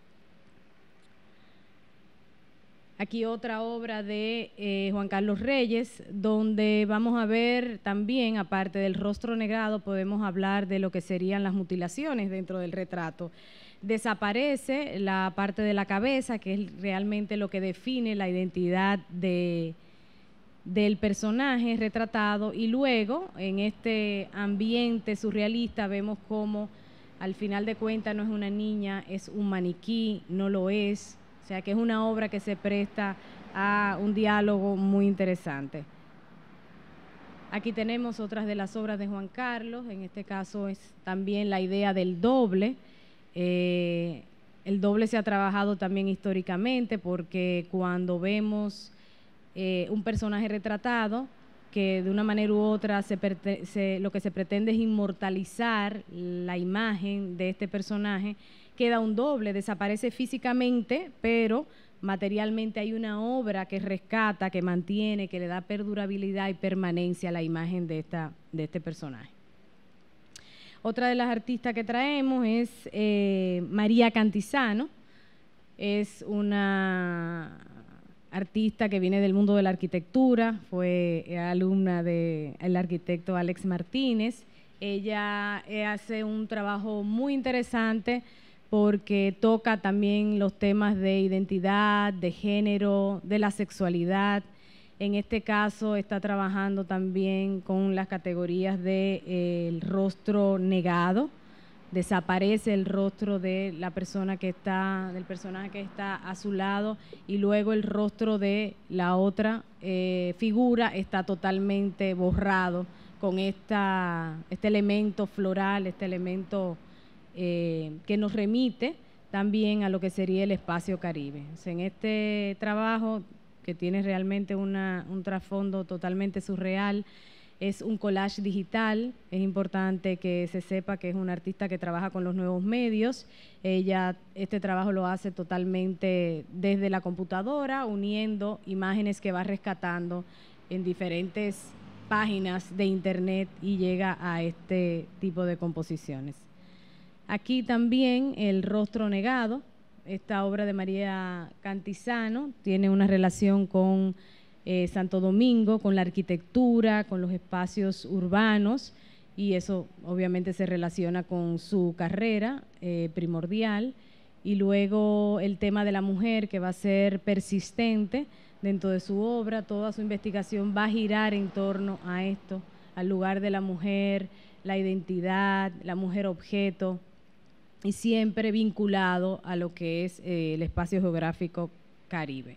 Aquí otra obra de Juan Carlos Reyes, donde vamos a ver también, aparte del rostro negado, podemos hablar de lo que serían las mutilaciones dentro del retrato. Desaparece la parte de la cabeza, que es realmente lo que define la identidad del personaje retratado, y luego en este ambiente surrealista vemos cómo al final de cuentas no es una niña, es un maniquí, no lo es. O sea que es una obra que se presta a un diálogo muy interesante. Aquí tenemos otras de las obras de Juan Carlos, en este caso es también la idea del doble. El doble se ha trabajado también históricamente, porque cuando vemos un personaje retratado, que de una manera u otra lo que se pretende es inmortalizar la imagen de este personaje, queda un doble, desaparece físicamente, pero materialmente hay una obra que rescata, que mantiene, que le da perdurabilidad y permanencia a la imagen de este personaje. Otra de las artistas que traemos es María Cantizano. Es una artista que viene del mundo de la arquitectura, fue alumna del arquitecto Alex Martínez. Ella hace un trabajo muy interesante porque toca también los temas de identidad, de género, de la sexualidad. En este caso está trabajando también con las categorías del rostro negado. Desaparece el rostro de la persona del personaje que está a su lado, y luego el rostro de la otra figura está totalmente borrado con este elemento floral, este elemento que nos remite también a lo que sería el espacio Caribe. O sea, en este trabajo, que tiene realmente un trasfondo totalmente surreal, es un collage digital. Es importante que se sepa que es una artista que trabaja con los nuevos medios. Ella este trabajo lo hace totalmente desde la computadora, uniendo imágenes que va rescatando en diferentes páginas de internet y llega a este tipo de composiciones. Aquí también El rostro negado, esta obra de María Cantizano, tiene una relación con Santo Domingo, con la arquitectura, con los espacios urbanos, y eso obviamente se relaciona con su carrera primordial. Y luego el tema de la mujer, que va a ser persistente dentro de su obra. Toda su investigación va a girar en torno a esto, al lugar de la mujer, la identidad, la mujer objeto, y siempre vinculado a lo que es el espacio geográfico Caribe.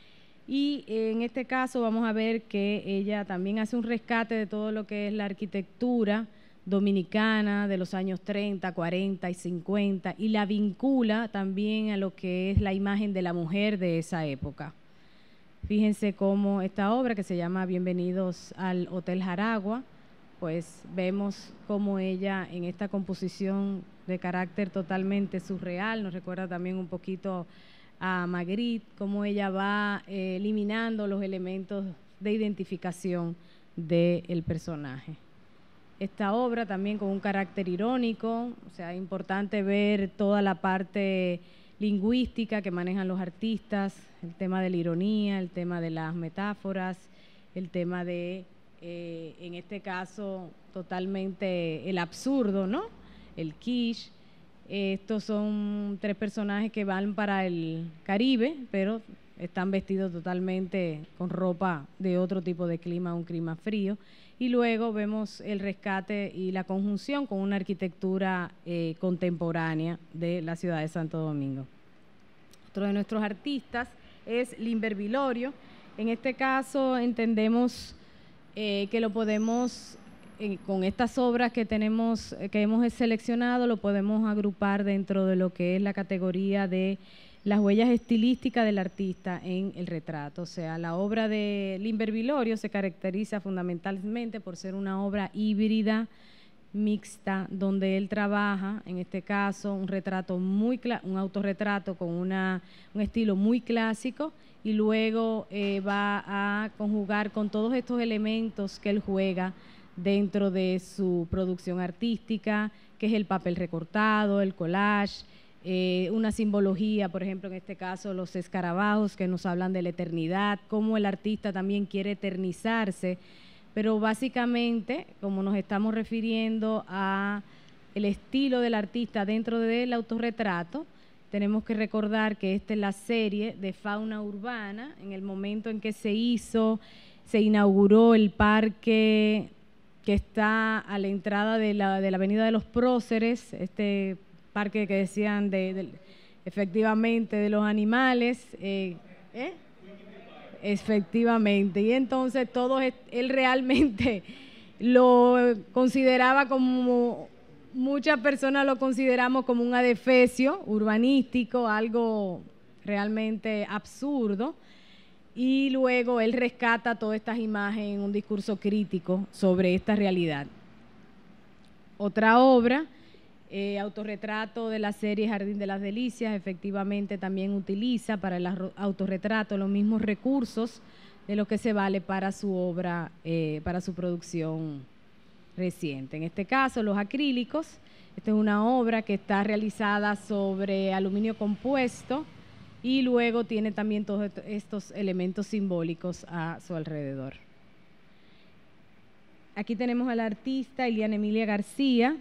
Y en este caso vamos a ver que ella también hace un rescate de todo lo que es la arquitectura dominicana de los años 30, 40 y 50, y la vincula también a lo que es la imagen de la mujer de esa época. Fíjense cómo esta obra, que se llama Bienvenidos al Hotel Jaragua, pues vemos cómo ella en esta composición de carácter totalmente surreal, nos recuerda también un poquito a Magritte, cómo ella va eliminando los elementos de identificación del personaje. Esta obra también con un carácter irónico, o sea, es importante ver toda la parte lingüística que manejan los artistas, el tema de la ironía, el tema de las metáforas, el tema de, en este caso, totalmente el absurdo, ¿no? El quiche. Estos son tres personajes que van para el Caribe, pero están vestidos totalmente con ropa de otro tipo de clima, un clima frío. Y luego vemos el rescate y la conjunción con una arquitectura contemporánea de la ciudad de Santo Domingo. Otro de nuestros artistas es Limber Vilorio. En este caso entendemos que lo podemos, con estas obras que tenemos, que hemos seleccionado, lo podemos agrupar dentro de lo que es la categoría de las huellas estilísticas del artista en el retrato. O sea, la obra de Limber Vilorio se caracteriza fundamentalmente por ser una obra híbrida, mixta, donde él trabaja, en este caso, un autorretrato con un estilo muy clásico, y luego va a conjugar con todos estos elementos que él juega dentro de su producción artística, que es el papel recortado, el collage, una simbología, por ejemplo, en este caso los escarabajos que nos hablan de la eternidad, cómo el artista también quiere eternizarse, pero básicamente, como nos estamos refiriendo a el estilo del artista dentro del autorretrato, tenemos que recordar que esta es la serie de fauna urbana. En el momento en que se inauguró el parque que está a la entrada de la Avenida de los Próceres, este parque que decían efectivamente de los animales, efectivamente, y entonces él realmente lo consideraba como, muchas personas lo consideramos como un adefesio urbanístico, algo realmente absurdo, y luego él rescata todas estas imágenes en un discurso crítico sobre esta realidad. Otra obra, autorretrato de la serie Jardín de las Delicias, efectivamente también utiliza para el autorretrato los mismos recursos de lo que se vale para su obra, para su producción reciente. En este caso, los acrílicos. Esta es una obra que está realizada sobre aluminio compuesto y luego tiene también todos estos elementos simbólicos a su alrededor. Aquí tenemos a la artista Iliana Emilia García,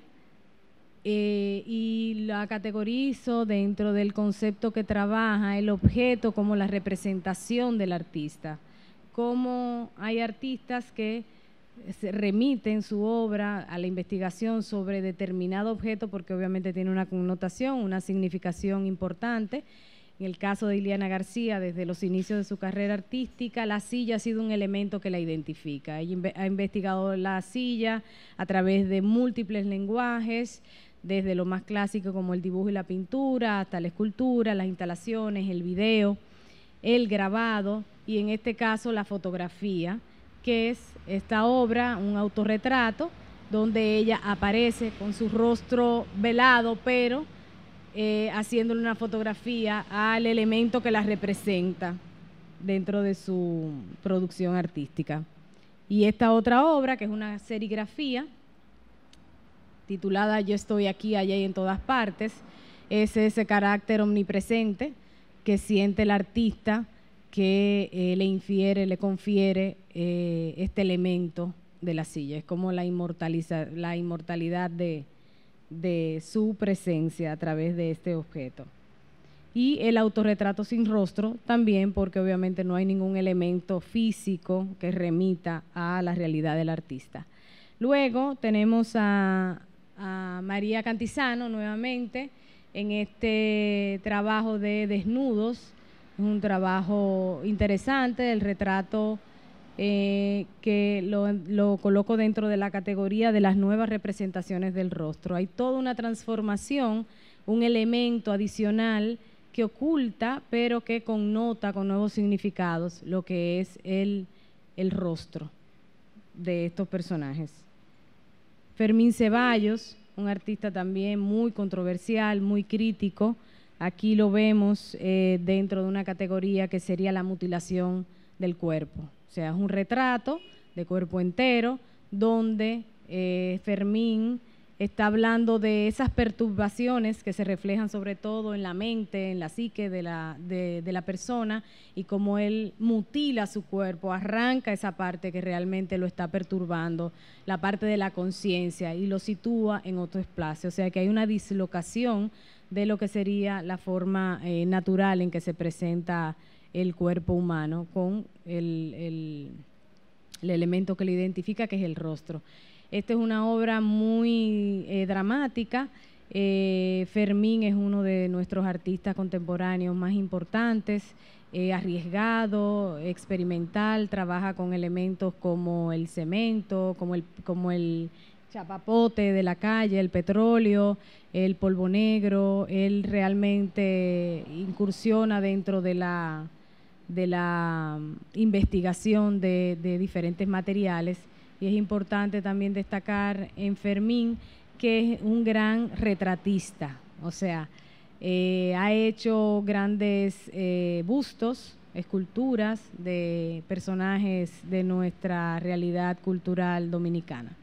y la categorizo dentro del concepto que trabaja el objeto como la representación del artista. Como hay artistas que se remiten su obra a la investigación sobre determinado objeto porque obviamente tiene una connotación, una significación importante. En el caso de Iliana García, desde los inicios de su carrera artística, la silla ha sido un elemento que la identifica. Ella ha investigado la silla a través de múltiples lenguajes, desde lo más clásico como el dibujo y la pintura, hasta la escultura, las instalaciones, el video, el grabado y en este caso la fotografía, que es esta obra, un autorretrato, donde ella aparece con su rostro velado, pero haciéndole una fotografía al elemento que la representa dentro de su producción artística. Y esta otra obra, que es una serigrafía, titulada Yo estoy aquí, allá y en todas partes, es ese carácter omnipresente que siente el artista, que le confiere este elemento de la silla. Es como la inmortalidad de su presencia a través de este objeto. Y el autorretrato sin rostro también, porque obviamente no hay ningún elemento físico que remita a la realidad del artista. Luego tenemos a María Cantizano nuevamente en este trabajo de desnudos. Es un trabajo interesante, el retrato que lo coloco dentro de la categoría de las nuevas representaciones del rostro. Hay toda una transformación, un elemento adicional que oculta, pero que connota con nuevos significados lo que es el rostro de estos personajes. Fermín Ceballos, un artista también muy controversial, muy crítico. Aquí lo vemos dentro de una categoría que sería la mutilación del cuerpo. O sea, es un retrato de cuerpo entero donde Fermín está hablando de esas perturbaciones que se reflejan sobre todo en la mente, en la psique de la persona, y cómo él mutila su cuerpo, arranca esa parte que realmente lo está perturbando, la parte de la conciencia, y lo sitúa en otro espacio. O sea que hay una dislocación de lo que sería la forma natural en que se presenta el cuerpo humano con el elemento que le identifica, que es el rostro. Esta es una obra muy dramática. Fermín es uno de nuestros artistas contemporáneos más importantes, arriesgado, experimental, trabaja con elementos como el cemento, como el chapapote de la calle, el petróleo, el polvo negro. Él realmente incursiona dentro de la investigación de diferentes materiales. Y es importante también destacar en Fermín que es un gran retratista, o sea, ha hecho grandes bustos, esculturas de personajes de nuestra realidad cultural dominicana.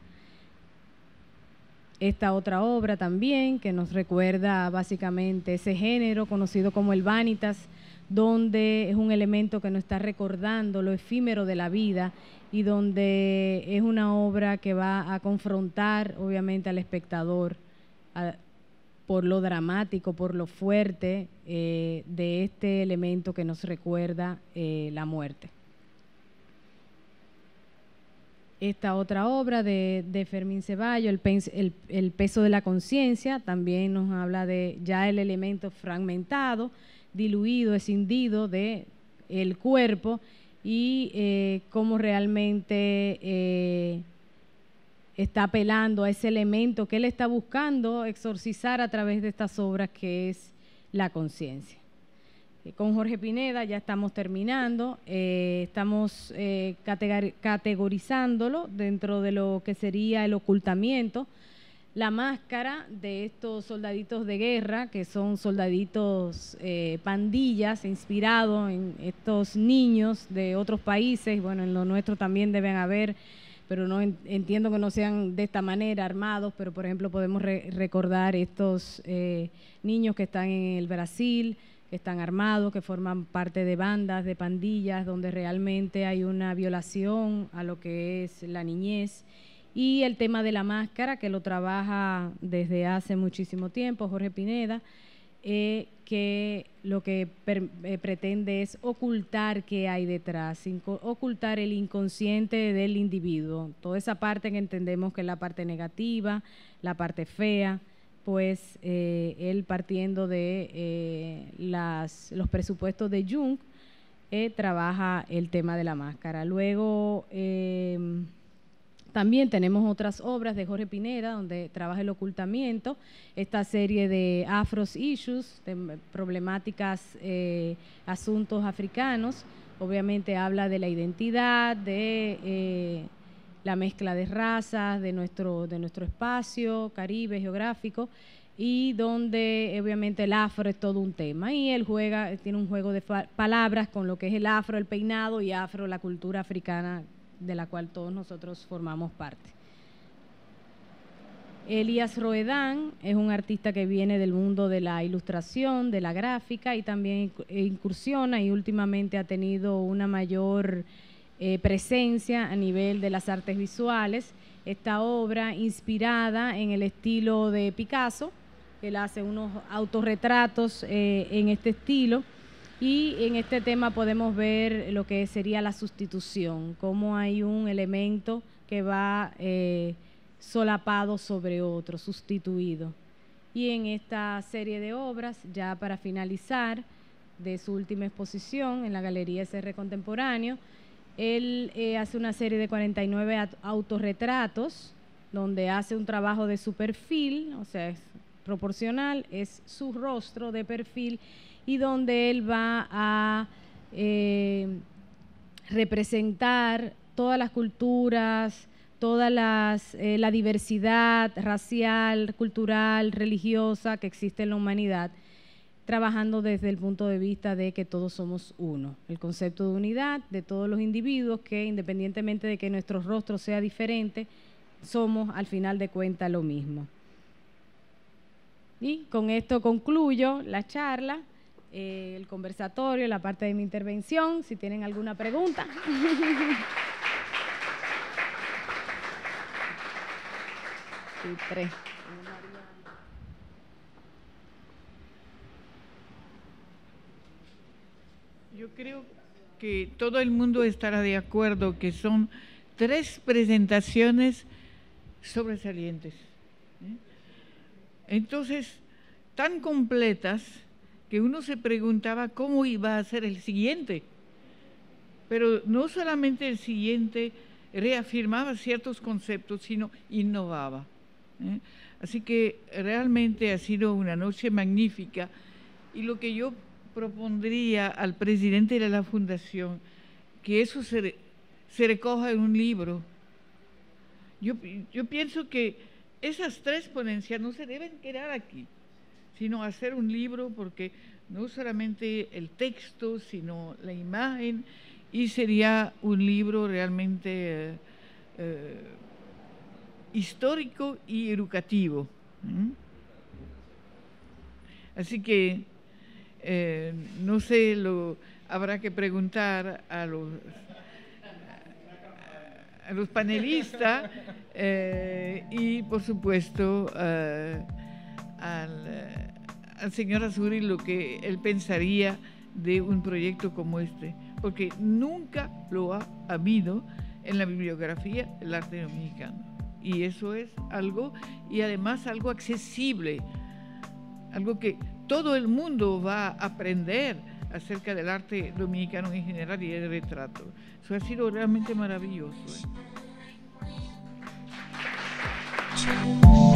Esta otra obra también que nos recuerda básicamente ese género conocido como el vanitas, donde es un elemento que nos está recordando lo efímero de la vida y donde es una obra que va a confrontar obviamente al espectador por lo dramático, por lo fuerte de este elemento que nos recuerda la muerte. Esta otra obra de Fermín Ceballos, el peso de la conciencia, también nos habla de ya el elemento fragmentado, diluido, escindido de el cuerpo, y cómo realmente está apelando a ese elemento que él está buscando exorcizar a través de estas obras, que es la conciencia. Con Jorge Pineda ya estamos terminando, estamos categorizándolo dentro de lo que sería el ocultamiento, la máscara de estos soldaditos de guerra, que son soldaditos pandillas, inspirados en estos niños de otros países. Bueno, en lo nuestro también deben haber, pero no entiendo que no sean de esta manera, armados, pero por ejemplo podemos recordar estos niños que están en el Brasil, que están armados, que forman parte de bandas, de pandillas, donde realmente hay una violación a lo que es la niñez. Y el tema de la máscara, que lo trabaja desde hace muchísimo tiempo Jorge Pineda, que lo que pretende es ocultar qué hay detrás, ocultar el inconsciente del individuo, toda esa parte que entendemos que es la parte negativa, la parte fea, pues él, partiendo de los presupuestos de Jung, trabaja el tema de la máscara. Luego También tenemos otras obras de Jorge Pineda, donde trabaja el ocultamiento, esta serie de Afros Issues, de problemáticas, asuntos africanos. Obviamente habla de la identidad, de la mezcla de razas, de nuestro espacio caribe geográfico, y donde obviamente el afro es todo un tema. Y él tiene un juego de palabras con lo que es el afro, el peinado, y afro, la cultura africana de la cual todos nosotros formamos parte. Elías Roedán es un artista que viene del mundo de la ilustración, de la gráfica, y también incursiona y últimamente ha tenido una mayor presencia a nivel de las artes visuales. Esta obra inspirada en el estilo de Picasso, él hace unos autorretratos en este estilo. Y en este tema podemos ver lo que sería la sustitución, cómo hay un elemento que va solapado sobre otro, sustituido. Y en esta serie de obras, ya para finalizar, de su última exposición en la Galería SR Contemporáneo, él hace una serie de 49 autorretratos, donde hace un trabajo de su perfil, o sea, es proporcional, es su rostro de perfil, y donde él va a representar todas las culturas, toda la diversidad racial, cultural, religiosa que existe en la humanidad, trabajando desde el punto de vista de que todos somos uno, el concepto de unidad de todos los individuos, que independientemente de que nuestro rostro sea diferente, somos al final de cuentas lo mismo. Y con esto concluyo la charla, el conversatorio, la parte de mi intervención. Si tienen alguna pregunta. Sí, 3. Yo creo que todo el mundo estará de acuerdo que son 3 presentaciones sobresalientes, ¿eh? Entonces, tan completas que uno se preguntaba cómo iba a ser el siguiente. Pero no solamente el siguiente reafirmaba ciertos conceptos, sino innovaba, ¿eh? Así que realmente ha sido una noche magnífica, y lo que yo propondría al presidente de la Fundación, que eso se recoja en un libro. Yo pienso que esas 3 ponencias no se deben quedar aquí, sino hacer un libro, porque no solamente el texto, sino la imagen, y sería un libro realmente histórico y educativo. Así que no sé, habrá que preguntar a los panelistas y por supuesto al señor Azzurri lo que él pensaría de un proyecto como este, porque nunca lo ha habido en la bibliografía del arte dominicano, y eso es algo, y además algo accesible, algo que todo el mundo va a aprender acerca del arte dominicano en general y del retrato. Eso ha sido realmente maravilloso, ¿eh?